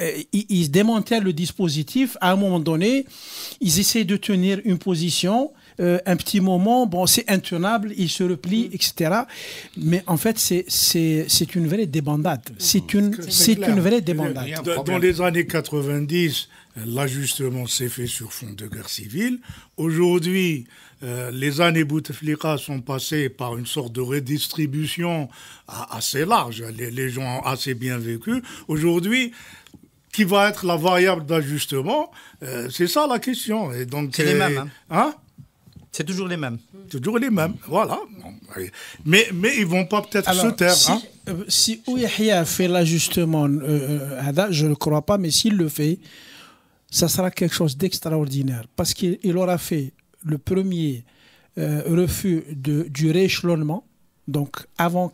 Speaker 6: ils démantèlent le dispositif. À un moment donné, ils essaient de tenir une position, un petit moment, bon, c'est intenable, il se replie, etc. Mais en fait, c'est une vraie débandade. C'est une vraie débandade.
Speaker 5: Dans les années 90, l'ajustement s'est fait sur fond de guerre civile. Aujourd'hui, les années Bouteflika sont passées par une sorte de redistribution assez large. Les gens ont assez bien vécu. Aujourd'hui, qui va être la variable d'ajustement? C'est ça la question. Et donc,
Speaker 8: c'est les mêmes.
Speaker 5: Hein?
Speaker 8: C'est toujours les mêmes.
Speaker 5: Toujours les mêmes, voilà. Mais ils ne vont pas peut-être se taire.
Speaker 6: Si Ouyahia fait l'ajustement, je ne le crois pas, mais s'il le fait, ça sera quelque chose d'extraordinaire. Parce qu'il aura fait le premier refus du rééchelonnement, donc avant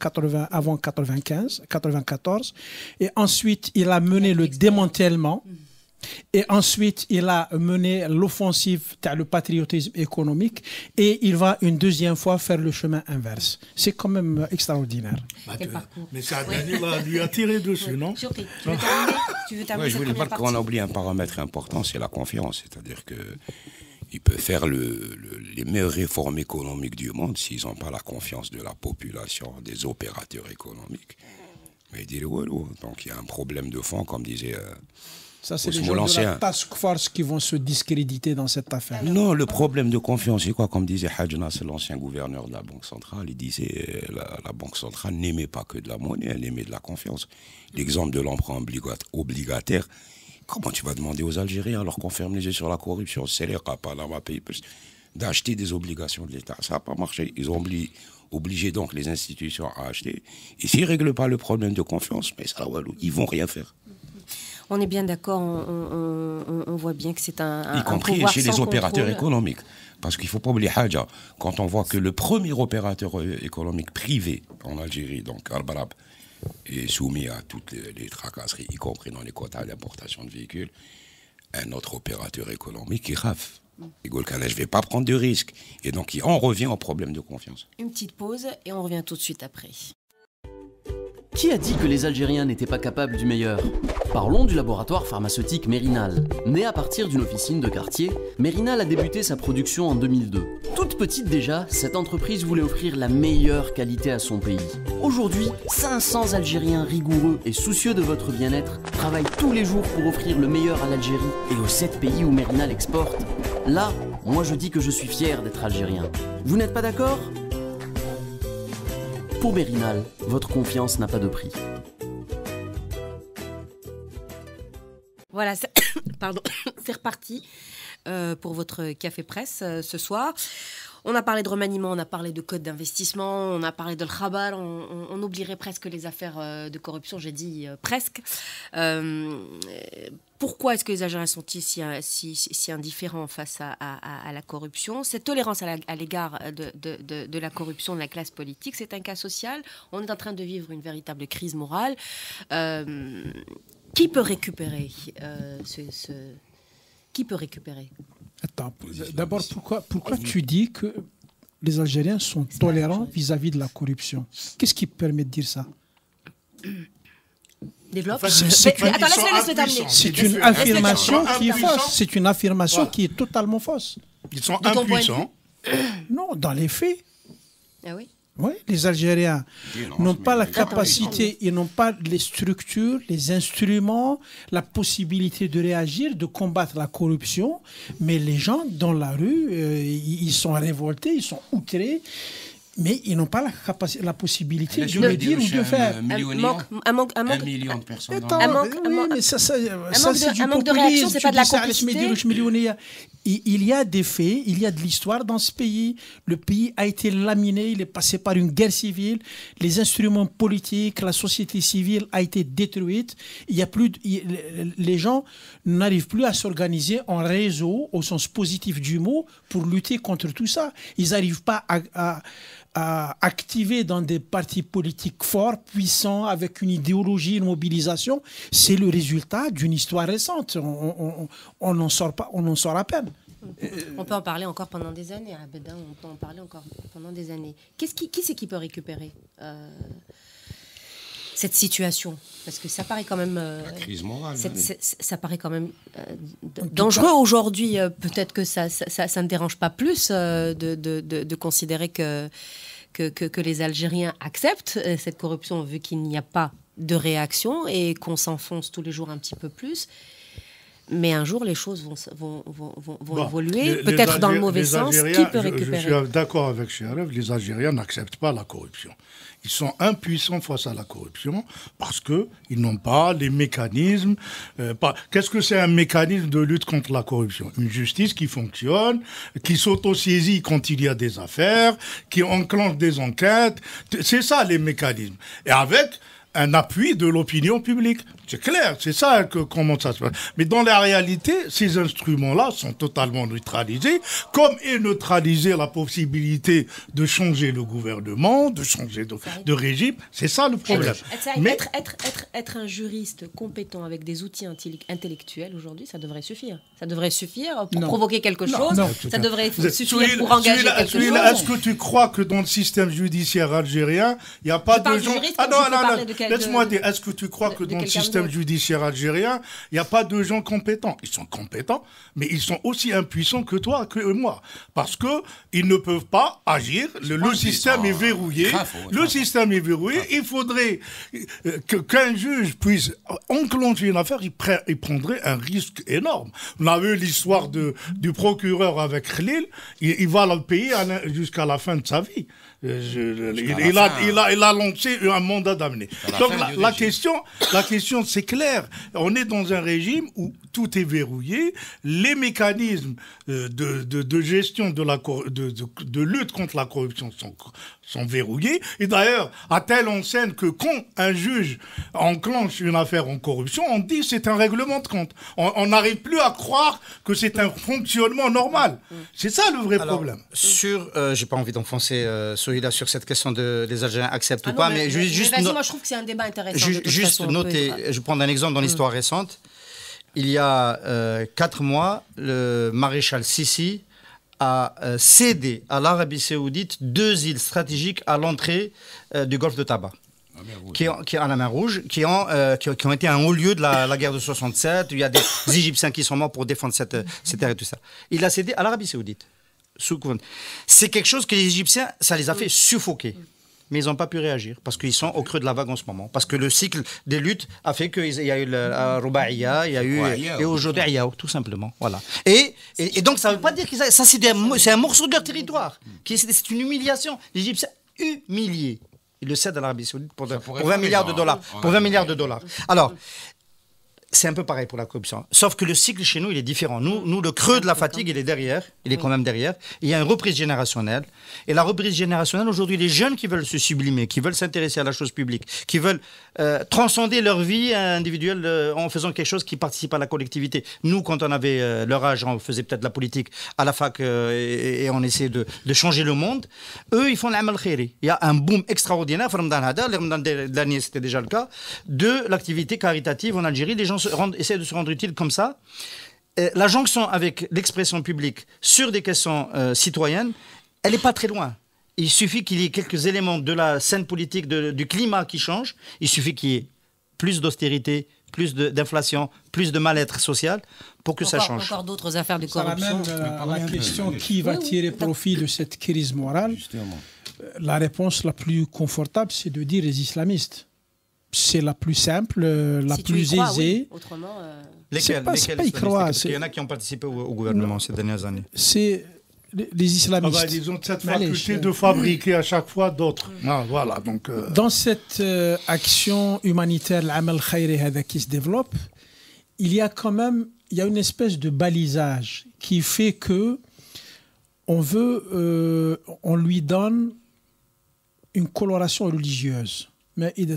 Speaker 6: 94, et ensuite il a mené le démantèlement, et ensuite il a mené l'offensive, le patriotisme économique, et il va une deuxième fois faire le chemin inverse. C'est quand même extraordinaire.
Speaker 5: Mais ça lui a tiré dessus, non?
Speaker 7: Tu veux terminer? Je voulais pas qu'on oublie un paramètre important, c'est la confiance. C'est-à-dire que ils peuvent faire les meilleures réformes économiques du monde s'ils n'ont pas la confiance de la population, des opérateurs économiques. Mais donc il y a un problème de fond, comme disait
Speaker 6: ça, c'est les gens de la task force qui vont se discréditer dans cette affaire.
Speaker 7: Non, le problème de confiance, c'est quoi? Comme disait Hadj Nasser, l'ancien gouverneur de la Banque centrale, il disait la Banque centrale n'aimait pas que de la monnaie, elle aimait de la confiance. L'exemple de l'emprunt obligataire. Comment tu vas demander aux Algériens, alors qu'on ferme les yeux sur la corruption, Panama Papers, d'acheter des obligations de l'État? Ça n'a pas marché. Ils ont obligé donc les institutions à acheter. Et s'ils ne règlent pas le problème de confiance, mais ça, ils ne vont rien faire.
Speaker 4: On est bien d'accord, on voit bien que c'est un
Speaker 7: y compris chez les opérateurs économiques. Parce qu'il ne faut pas oublier Hadja, quand on voit que le premier opérateur économique privé en Algérie, donc Al-Barab, est soumis à toutes les tracasseries, y compris dans les quotas d'importation de véhicules, un autre opérateur économique, il rafle. Il dit, je ne vais pas prendre de risques. Et donc, on revient au problème de confiance.
Speaker 4: Une petite pause et on revient tout de suite après.
Speaker 9: Qui a dit que les Algériens n'étaient pas capables du meilleur? Parlons du laboratoire pharmaceutique Mérinal. Né à partir d'une officine de quartier, Mérinal a débuté sa production en 2002. Toute petite déjà, cette entreprise voulait offrir la meilleure qualité à son pays. Aujourd'hui, 500 Algériens rigoureux et soucieux de votre bien-être travaillent tous les jours pour offrir le meilleur à l'Algérie et aux 7 pays où Mérinal exporte. Là, moi je dis que je suis fier d'être algérien. Vous n'êtes pas d'accord ? Pour Mérinal, votre confiance n'a pas de prix.
Speaker 4: Voilà, c'est reparti pour votre café presse ce soir. On a parlé de remaniement, on a parlé de code d'investissement, on a parlé de l'khabar, on oublierait presque les affaires de corruption, j'ai dit presque. Pourquoi est-ce que les Algériens sont si indifférents face à la corruption? Cette tolérance à l'égard de la corruption de la classe politique, c'est un cas social. On est en train de vivre une véritable crise morale. Qui peut récupérer Qui peut récupérer?
Speaker 6: Attends, d'abord, pourquoi tu dis que les Algériens sont tolérants vis-à-vis de la corruption? Qu'est-ce qui permet de dire ça?
Speaker 4: Développe.
Speaker 6: Laisse-le terminer. C'est une affirmation qui est fausse. C'est une affirmation qui est totalement fausse.
Speaker 5: Ils sont impuissants.
Speaker 6: Non, dans les faits.
Speaker 4: Ah oui?
Speaker 6: Oui, les Algériens n'ont pas la capacité, ils n'ont pas les structures, les instruments, la possibilité de réagir, de combattre la corruption. Mais les gens dans la rue, ils sont révoltés, ils sont outrés. Mais ils n'ont pas la possibilité de le dire ou de le faire.
Speaker 7: Un million de personnes.
Speaker 6: Mais ça c'est du
Speaker 4: manque de réaction, c'est pas de la complicité.
Speaker 6: Il y a des faits, il y a de l'histoire dans ce pays. Le pays a été laminé, il est passé par une guerre civile. Les instruments politiques, la société civile a été détruite. Les gens n'arrivent plus à s'organiser en réseau, au sens positif du mot, pour lutter contre tout ça. Ils n'arrivent pas à activer dans des partis politiques forts, puissants, avec une idéologie, une mobilisation. C'est le résultat d'une histoire récente. On n'en sort pas, on en sort à peine.
Speaker 4: On peut en parler encore pendant des années, Abedin, on peut en parler encore pendant des années. Qui c'est qui peut récupérer cette situation? Parce que ça paraît quand même...
Speaker 7: la crise morale.
Speaker 4: Ça paraît quand même dangereux aujourd'hui. Peut-être que ça ne dérange pas plus de considérer que les Algériens acceptent cette corruption, vu qu'il n'y a pas de réaction et qu'on s'enfonce tous les jours un petit peu plus. Mais un jour, les choses vont évoluer, peut-être dans le mauvais sens. Qui peut récupérer?
Speaker 5: Je suis d'accord avec Cherev, les Algériens n'acceptent pas la corruption. Ils sont impuissants face à la corruption parce qu'ils n'ont pas les mécanismes. Qu'est-ce que c'est un mécanisme de lutte contre la corruption? Une justice qui fonctionne, qui s'autosaisit quand il y a des affaires, qui enclenche des enquêtes. C'est ça les mécanismes. Et avec un appui de l'opinion publique. C'est clair, c'est ça comment ça se passe. Mais dans la réalité, ces instruments-là sont totalement neutralisés, comme est neutralisée la possibilité de changer le gouvernement, de changer de régime. C'est ça le problème.
Speaker 4: Être un juriste compétent avec des outils intellectuels aujourd'hui, ça devrait suffire. Ça devrait suffire pour provoquer quelque chose. Ça devrait suffire pour engager quelque chose.
Speaker 5: Est-ce que tu crois que dans le système judiciaire algérien, il n'y a pas de gens... Laisse-moi dire, est-ce que tu crois que dans le système judiciaire algérien, il n'y a pas de gens compétents? Ils sont compétents, mais ils sont aussi impuissants que toi, que moi. Parce qu'ils ne peuvent pas agir. Le système est verrouillé. Le système est verrouillé. Il faudrait qu'un juge puisse enclencher une affaire, il prendrait un risque énorme. On a vu l'histoire du procureur avec Khalil. Il va le payer jusqu'à la fin de sa vie. Il a lancé un mandat d'amener. Donc la question c'est clair. On est dans un régime où tout est verrouillé. Les mécanismes de gestion de lutte contre la corruption sont verrouillés. Et d'ailleurs, à telle enseigne que quand un juge enclenche une affaire en corruption, on dit c'est un règlement de compte. On n'arrive plus à croire que c'est un fonctionnement normal. C'est ça le vrai problème.
Speaker 8: J'ai pas envie d'enfoncer Sohila sur cette question des Algériens acceptent ou pas, mais
Speaker 4: moi je trouve que c'est un débat intéressant.
Speaker 8: Juste noter, je vais prendre un exemple dans l'histoire récente. Il y a 4 mois, le maréchal Sissi a cédé à l'Arabie Saoudite 2 îles stratégiques à l'entrée du golfe de Taba, qui à la mer Rouge, qui ont été un haut lieu de la guerre de 67. Il y a des Égyptiens qui sont morts pour défendre cette terre et tout ça. Il a cédé à l'Arabie Saoudite. C'est quelque chose que les Égyptiens, ça les a fait suffoquer. Mais ils n'ont pas pu réagir parce qu'ils sont au creux de la vague en ce moment. Parce que le cycle des luttes a fait qu'il y a eu la Roubaïa, il y a eu et aujourd'hui Ayaou, tout simplement. Voilà. Et donc ça ne veut pas dire que ça c'est un morceau de leur territoire. C'est une humiliation. Les Égyptiens humiliés. Ils le cèdent à l'Arabie Saoudite pour 20 milliards de dollars. Pour 20 milliards de dollars. Alors, c'est un peu pareil pour la corruption. Sauf que le cycle chez nous, il est différent. Nous, le creux de la fatigue, il est derrière. Il est quand même derrière. Il y a une reprise générationnelle. Et la reprise générationnelle, aujourd'hui, les jeunes qui veulent se sublimer, qui veulent s'intéresser à la chose publique, qui veulent transcender leur vie individuelle en faisant quelque chose qui participe à la collectivité. Nous, quand on avait leur âge, on faisait peut-être de la politique à la fac et on essayait de changer le monde. Eux, ils font l'amal khairi. Il y a un boom extraordinaire, le dernier, c'était déjà le cas, de l'activité caritative en Algérie. Les gens essaient de se rendre utiles comme ça. La jonction avec l'expression publique sur des questions citoyennes, elle n'est pas très loin. Il suffit qu'il y ait quelques éléments de la scène politique, du climat qui change. Il suffit qu'il y ait plus d'austérité, plus d'inflation, plus de mal-être social pour que ça change.
Speaker 4: Encore d'autres affaires de corruption.
Speaker 6: Ça ramène à la question qui va tirer profit de cette crise morale. Justement. La réponse la plus confortable, c'est de dire les islamistes. C'est la plus simple, la plus aisée.
Speaker 4: Oui. Autrement,
Speaker 8: lesquels y croient. Parce qu'il y en a qui ont participé au gouvernement ces dernières années.
Speaker 6: C'est les islamistes.
Speaker 5: Ils ont cette faculté de fabriquer à chaque fois d'autres. Voilà, donc,
Speaker 6: Dans cette action humanitaire, l'amal khayri qui se développe, il y a quand même une espèce de balisage qui fait que on lui donne une coloration religieuse. Mais il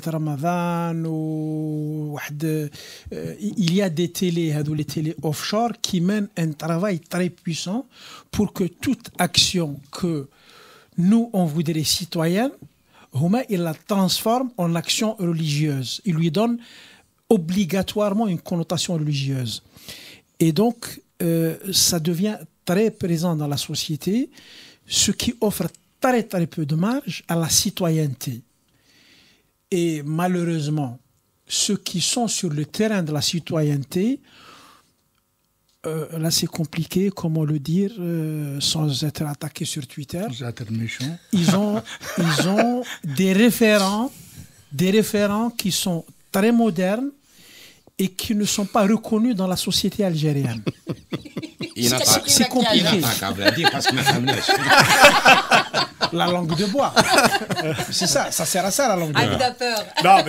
Speaker 6: y a des les télés offshore qui mènent un travail très puissant pour que toute action que nous on voudrait citoyenne, il la transforme en action religieuse. Il lui donne obligatoirement une connotation religieuse. Et donc, ça devient très présent dans la société, ce qui offre très très peu de marge à la citoyenneté. Et malheureusement, ceux qui sont sur le terrain de la citoyenneté, là c'est compliqué, comment le dire, sans être attaqué sur Twitter.
Speaker 5: Sans être méchant.
Speaker 6: Ils ont des référents qui sont très modernes et qui ne sont pas reconnus dans la société algérienne. C'est compliqué. La langue de bois. C'est ça, ça sert à ça la langue de bois.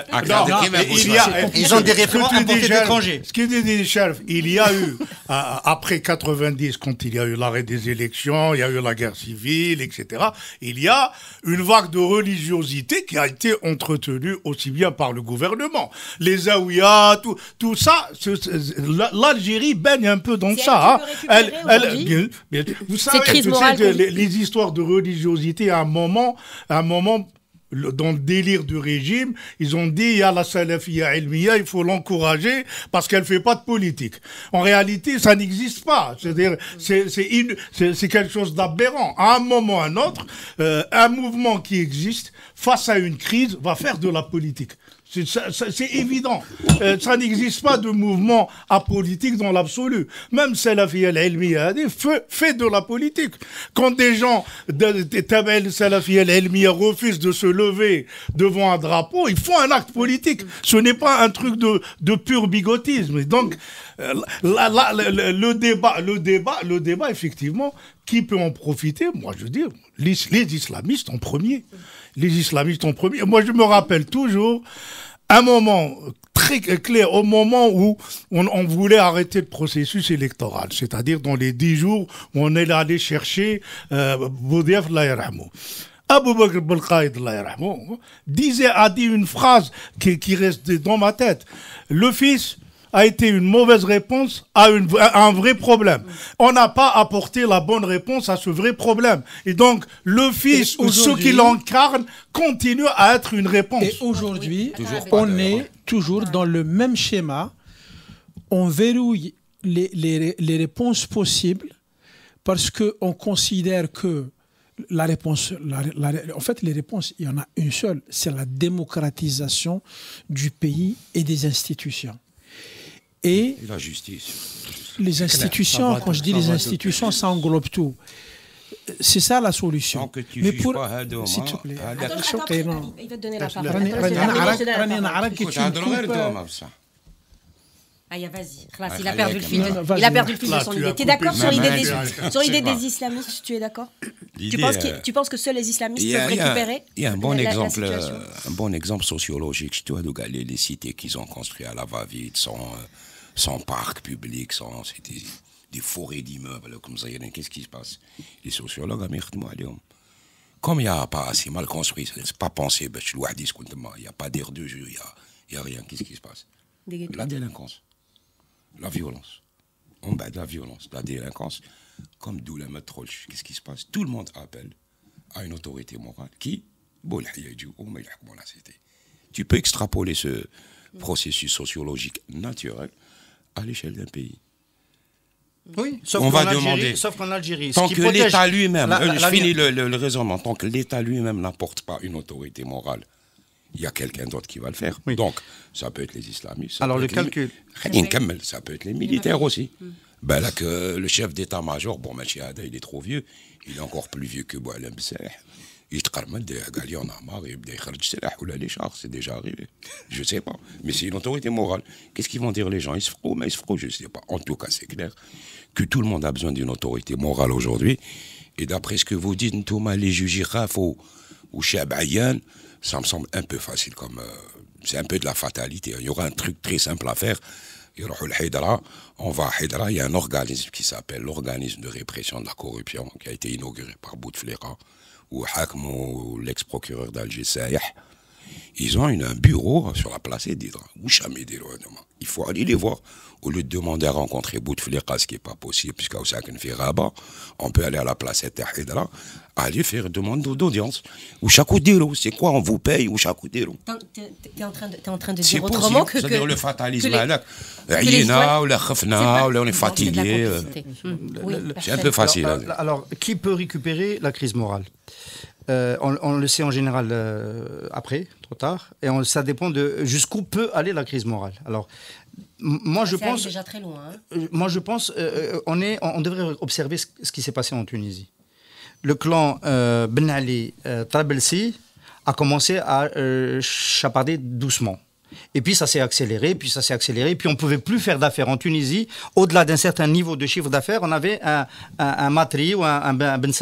Speaker 8: Ils ont des référents importés d'étrangers.
Speaker 5: Ce qui dit Cherf, il y a eu, après 90, quand il y a eu l'arrêt des élections, il y a eu la guerre civile, etc., il y a une vague de religiosité qui a été entretenue aussi bien par le gouvernement. Les Zaouïas, tout ça, l'Algérie baigne un peu dans ça. Vous savez, les histoires de religiosité, à un moment, dans le délire du régime, ils ont dit, il y a la salafia ilmiya, il faut l'encourager parce qu'elle fait pas de politique. En réalité, ça n'existe pas. C'est-à-dire, c'est quelque chose d'aberrant. À un moment ou à un autre, un mouvement qui existe, face à une crise, va faire de la politique. C'est évident. Ça n'existe pas de mouvement apolitique dans l'absolu. Même Salafia al-Ilmiya fait de la politique. Quand des gens de Tabel Salafia al-Ilmiya refusent de se lever devant un drapeau, ils font un acte politique. Ce n'est pas un truc de pur bigotisme. Donc, le débat, effectivement, qui peut en profiter? Moi, je veux dire, les islamistes en premier. Les islamistes en premier. Moi, je me rappelle toujours un moment très clair, au moment où on voulait arrêter le processus électoral, c'est-à-dire dans les 10 jours où on est allé chercher Boudiaf Allah yarhamou. Abou Bakr Belkhaïd Allah yarhamou a dit une phrase qui reste dans ma tête. Le fils a été une mauvaise réponse à un vrai problème. On n'a pas apporté la bonne réponse à ce vrai problème. Et donc, le fils ou ceux qui l'incarnent continuent à être une réponse.
Speaker 6: Et aujourd'hui, on est toujours dans le même schéma. On verrouille les réponses possibles parce qu'on considère que la réponse, en fait, les réponses, il y en a une seule, c'est la démocratisation du pays et des institutions. Et
Speaker 7: la justice.
Speaker 6: Les institutions, quand je dis les institutions, ça englobe tout. C'est ça la solution.
Speaker 7: Que tu mais pour...
Speaker 6: S'il te plaît.
Speaker 4: Attends, il va te donner la parole. Vas-y, il a perdu le fil. Il a perdu le fil de son idée. Tu es d'accord sur l'idée des islamistes? Tu es d'accord? Tu penses que seuls les islamistes peuvent récupérer?
Speaker 7: Il y a un bon exemple sociologique. Je dois regarder les cités qu'ils ont construites à la va-vite, sans parc public, sans des forêts d'immeubles comme ça. Qu'est-ce qui se passe? Les sociologues, comme il n'y a pas assez mal construit, c'est pas pensé, il n'y a pas d'air de jeu, il n'y a rien. Qu'est-ce qui se passe? La délinquance, la violence. On bat de la violence, la délinquance, comme d'où la métrolche. Qu'est-ce qui se passe? Tout le monde appelle à une autorité morale qui, tu peux extrapoler ce processus sociologique naturel à l'échelle d'un pays.
Speaker 8: Oui,
Speaker 7: sauf
Speaker 8: qu'en Algérie.
Speaker 7: Tant que l'État lui-même, je finis le raisonnement, tant que l'État lui-même n'apporte pas une autorité morale, il y a quelqu'un d'autre qui va le faire. Oui. Donc, ça peut être les islamistes.
Speaker 8: Alors, le calcul.
Speaker 7: Ça peut être les militaires aussi. Ben là, que le chef d'état-major, bon, Machiada, il est trop vieux. Il est encore plus vieux que Boualem Bessah. Il y en a marre, les chars, c'est déjà arrivé. Je ne sais pas. Mais c'est une autorité morale. Qu'est-ce qu'ils vont dire les gens? Ils se feront, mais ils se feront, je ne sais pas. En tout cas, c'est clair que tout le monde a besoin d'une autorité morale aujourd'hui. Et d'après ce que vous dites, Thomas, les juges ou Chabayan, ça me semble un peu facile comme... c'est un peu de la fatalité. Il y aura un truc très simple à faire. On va à Haïdara, il y a un organisme qui s'appelle l'organisme de répression de la corruption qui a été inauguré par Bouteflika ou Hakim ou l'ex-procureur d'Alger Sayah. Ils ont un bureau sur la place d'Hydra. Il faut aller les voir. Au lieu de demander à rencontrer Bouteflika, ce qui n'est pas possible, puisqu'à fait Rabat, on peut aller à la place d'Hydra, aller faire une demande d'audience. Ou chaque délo, c'est quoi? On vous paye ou chaque délo?
Speaker 4: T'es en train de dire autrement que...
Speaker 7: C'est-à-dire le fatalisme. On est fatigué. C'est un peu facile.
Speaker 8: Alors, qui peut récupérer la crise morale? On le sait en général après, trop tard. Et ça dépend de jusqu'où peut aller la crise morale. Alors, moi, je pense...
Speaker 4: déjà très loin.
Speaker 8: Moi, je pense on devrait observer ce qui s'est passé en Tunisie. Le clan Ben Ali Trabelsi a commencé à chaparder doucement. Et puis ça s'est accéléré, puis on ne pouvait plus faire d'affaires en Tunisie. Au-delà d'un certain niveau de chiffre d'affaires, on avait un Matri ou un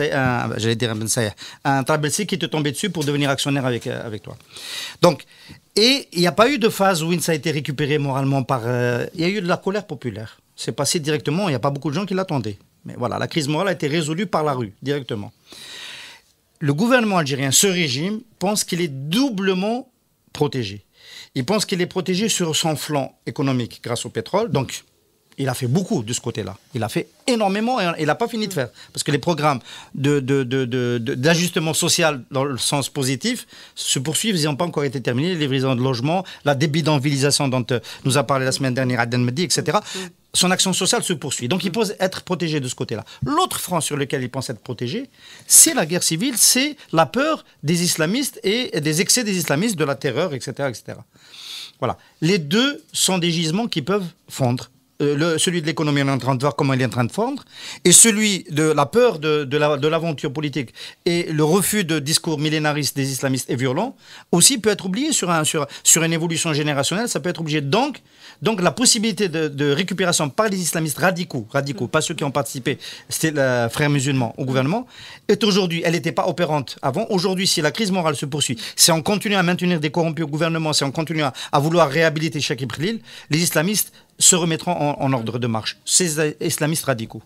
Speaker 8: Trabelsi qui te tombait dessus pour devenir actionnaire avec toi. Donc, et il n'y a pas eu de phase où ça a été récupéré moralement par... Il y a eu de la colère populaire. C'est passé directement, il n'y a pas beaucoup de gens qui l'attendaient. Mais voilà, la crise morale a été résolue par la rue, directement. Le gouvernement algérien, ce régime, pense qu'il est doublement protégé. Il pense qu'il est protégé sur son flanc économique grâce au pétrole. Donc, il a fait beaucoup de ce côté-là. Il a fait énormément et il n'a pas fini de faire. Parce que les programmes d'ajustement social dans le sens positif se poursuivent. Ils n'ont pas encore été terminés. Les livraisons de logements, la débidonvillisation dont nous a parlé la semaine dernière Aden Mehdi, etc. Son action sociale se poursuit. Donc, il pense être protégé de ce côté-là. L'autre front sur lequel il pense être protégé, c'est la guerre civile, c'est la peur des islamistes et des excès des islamistes, de la terreur, etc., etc. Voilà. Les deux sont des gisements qui peuvent fondre. Celui de l'économie, on est en train de voir comment il est en train de fondre, et celui de la peur de l'aventure politique et le refus de discours millénaristes des islamistes et violents aussi peut être oublié sur une évolution générationnelle. Ça peut être oublié. Donc la possibilité de récupération par les islamistes radicaux, pas ceux qui ont participé, c'était les frères musulmans au gouvernement, est aujourd'hui, elle n'était pas opérante avant. Aujourd'hui, si la crise morale se poursuit, si on continue à maintenir des corrompus au gouvernement, si on continue à vouloir réhabiliter Cheikh Ibrahim, les islamistes se remettront en ordre de marche. Ces islamistes radicaux.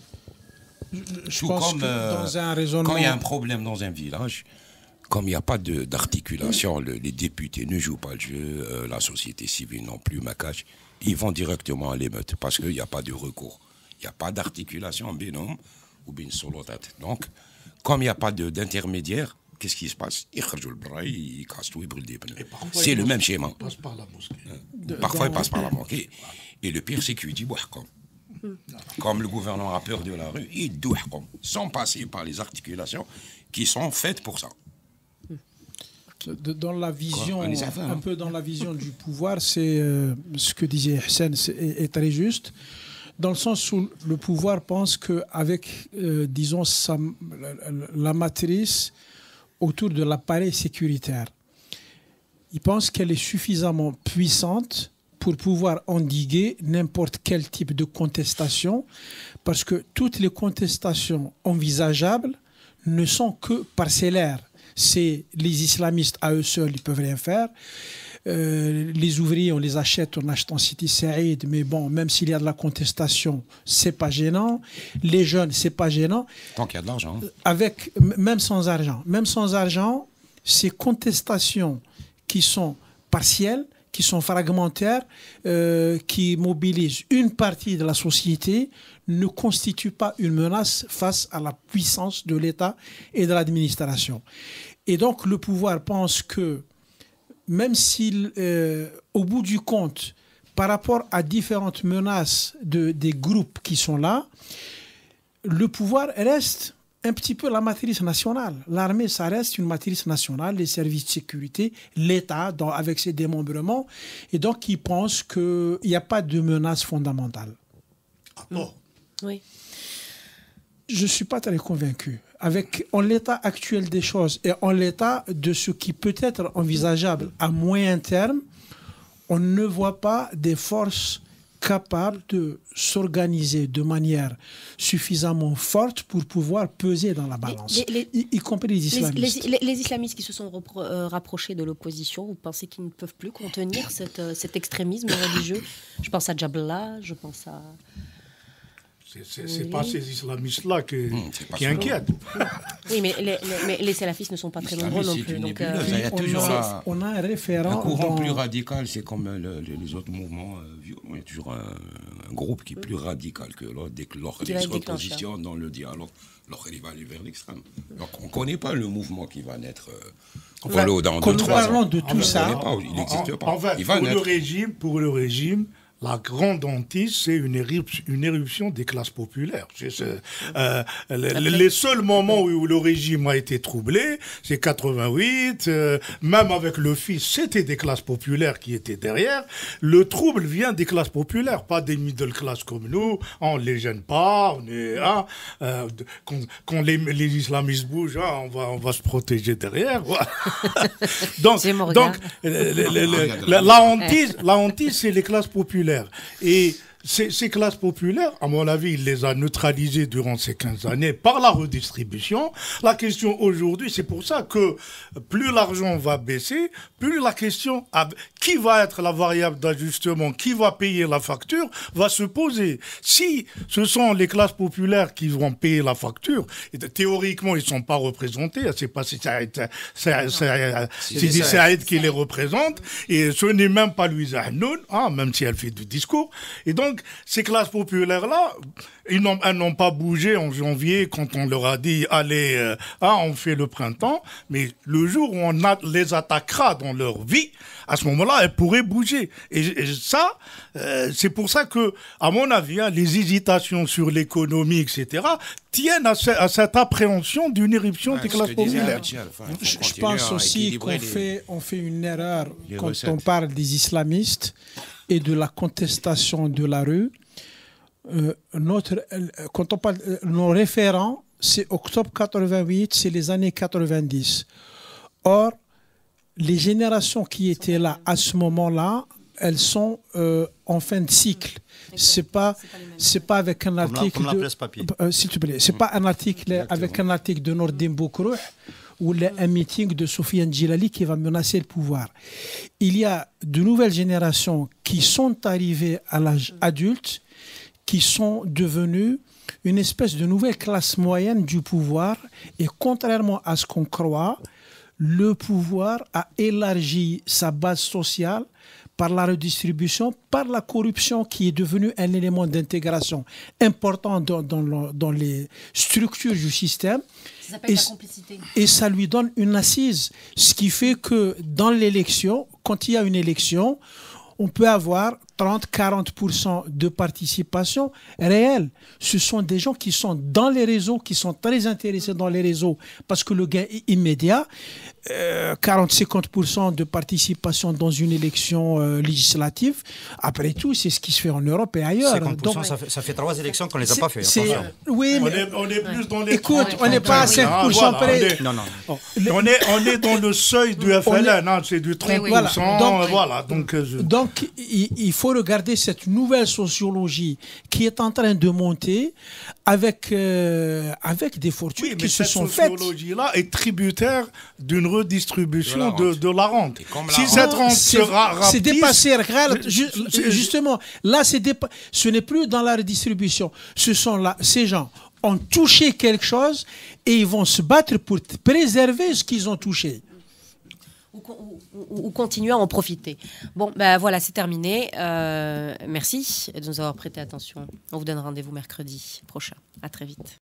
Speaker 6: Je pense que dans un raisonnement...
Speaker 7: Quand il y a un problème dans un village, comme il n'y a pas d'articulation, les députés ne jouent pas le jeu, la société civile non plus, Makache, ils vont directement à l'émeute parce qu'il n'y a pas de recours. Il n'y a pas d'articulation en binôme ou bien solotat. Donc, comme il n'y a pas d'intermédiaire, qu'est-ce qui se passe? Ils cassent tout, ils brûlent des pneus. C'est le même schéma. Parfois, ils passent par la mosquée. Et le pire, c'est qu'ils disent comme le gouvernement a peur de la rue, ils doivent, sans passer par les articulations qui sont faites pour ça.
Speaker 6: Dans la vision, un peu dans la vision du pouvoir, c'est ce que disait Hussein est très juste, dans le sens où le pouvoir pense qu'avec, disons, la matrice autour de l'appareil sécuritaire, il pense qu'elle est suffisamment puissante pour pouvoir endiguer n'importe quel type de contestation, parce que toutes les contestations envisageables ne sont que parcellaires. C'est les islamistes à eux seuls, ils ne peuvent rien faire. Les ouvriers, on les achète en achetant City Saïd, mais bon, même s'il y a de la contestation, c'est pas gênant. Les jeunes, c'est pas gênant.
Speaker 7: Tant qu'il y a de l'argent.
Speaker 6: Même sans argent, ces contestations qui sont partielles, qui sont fragmentaires, qui mobilisent une partie de la société, ne constituent pas une menace face à la puissance de l'État et de l'administration. Et donc le pouvoir pense que, même si, au bout du compte, par rapport à différentes menaces des groupes qui sont là, le pouvoir reste un petit peu la matrice nationale. L'armée, ça reste une matrice nationale, les services de sécurité, l'État avec ses démembrements. Et donc, ils pensent qu'il n'y a pas de menace fondamentale.
Speaker 5: Ah bon?
Speaker 4: Oui.
Speaker 6: Je ne suis pas très convaincu. En l'état actuel des choses et en l'état de ce qui peut être envisageable à moyen terme, on ne voit pas des forces capables de s'organiser de manière suffisamment forte pour pouvoir peser dans la balance, y compris les islamistes.
Speaker 4: Les islamistes qui se sont rapprochés de l'opposition, vous pensez qu'ils ne peuvent plus contenir cet extrémisme religieux? Je pense à Jabla, je pense à...
Speaker 5: C'est pas ces islamistes-là qui inquiètent.
Speaker 4: Oui, mais les salafistes ne sont pas très nombreux non plus. Donc,
Speaker 6: on a un référent.
Speaker 7: Un courant plus radical, c'est comme les autres mouvements violents. Il y a toujours un groupe qui est plus radical que l'autre. Dès que l'autre se repositionne dans le dialogue, l'autre va aller vers l'extrême. Donc on ne connaît pas le mouvement qui va naître dans 2-3 ans.
Speaker 6: De tout ça,
Speaker 7: il n'existe pas.
Speaker 5: En fait, pour le régime, La grande hantise, c'est une éruption des classes populaires. Les seuls moments où le régime a été troublé, c'est 88, même avec le fils, c'était des classes populaires qui étaient derrière. Le trouble vient des classes populaires, pas des middle class comme nous. On ne les gêne pas, quand les islamistes bougent, on va se protéger derrière. donc la hantise, c'est les classes populaires. Et ces classes populaires, à mon avis, il les a neutralisées durant ces 15 années par la redistribution. La question aujourd'hui, c'est pour ça que plus l'argent va baisser, plus la question qui va être la variable d'ajustement, qui va payer la facture, va se poser. Si ce sont les classes populaires qui vont payer la facture, théoriquement, ils ne sont pas représentés. C'est pas Sidi Saïd qui les représente, et ce n'est même pas Louise Hanoun, même si elle fait du discours. Et donc, ces classes populaires-là, elles n'ont pas bougé en janvier quand on leur a dit « Allez, on fait le printemps », mais le jour où on les attaquera dans leur vie, à ce moment-là, elles pourraient bouger. Et ça, c'est pour ça que, à mon avis, les hésitations sur l'économie, etc., tiennent à cette appréhension d'une éruption des classes populaires.
Speaker 6: Je pense aussi qu'on fait une erreur quand on parle des islamistes et de la contestation de la rue. Quand on parle, nos référents, c'est octobre 88, c'est les années 90. Or, les générations qui étaient là à ce moment-là, elles sont en fin de cycle. C'est pas avec un article
Speaker 8: comme la presse papier.
Speaker 6: S'il te plaît, c'est pas un article avec un article de Nordin Boukrouh ou un meeting de Soufiane Djilali qui va menacer le pouvoir. Il y a de nouvelles générations qui sont arrivées à l'âge adulte, qui sont devenues une espèce de nouvelle classe moyenne du pouvoir. Et contrairement à ce qu'on croit, le pouvoir a élargi sa base sociale par la redistribution, par la corruption qui est devenue un élément d'intégration important dans les structures du système.
Speaker 4: Ça s'appelle la complicité.
Speaker 6: Et ça lui donne une assise. Ce qui fait que dans l'élection, quand il y a une élection, on peut avoir 30-40% de participation réelle. Ce sont des gens qui sont dans les réseaux, qui sont très intéressés dans les réseaux parce que le gain est immédiat. 40-50% de participation dans une élection législative. Après tout, c'est ce qui se fait en Europe et ailleurs.
Speaker 8: 50%, donc, ça fait 3 élections qu'on ne les a pas fait.
Speaker 6: Oui,
Speaker 5: on est plus dans les...
Speaker 6: Écoute, on n'est pas à 5% près.
Speaker 5: On est dans le seuil du FLN, c'est du 30%.
Speaker 6: Donc, il faut regarder cette nouvelle sociologie qui est en train de monter avec des fortunes qui se sont faites.
Speaker 5: Cette sociologie-là est tributaire d'une redistribution de la rente. Si cette rente sera rapide...
Speaker 6: C'est dépassé. Justement, là, ce n'est plus dans la redistribution. Ce sont là, ces gens ont touché quelque chose et ils vont se battre pour préserver ce qu'ils ont touché.
Speaker 4: Ou continuer à en profiter. Bon, ben voilà, c'est terminé. Merci de nous avoir prêté attention. On vous donne rendez-vous mercredi prochain. À très vite.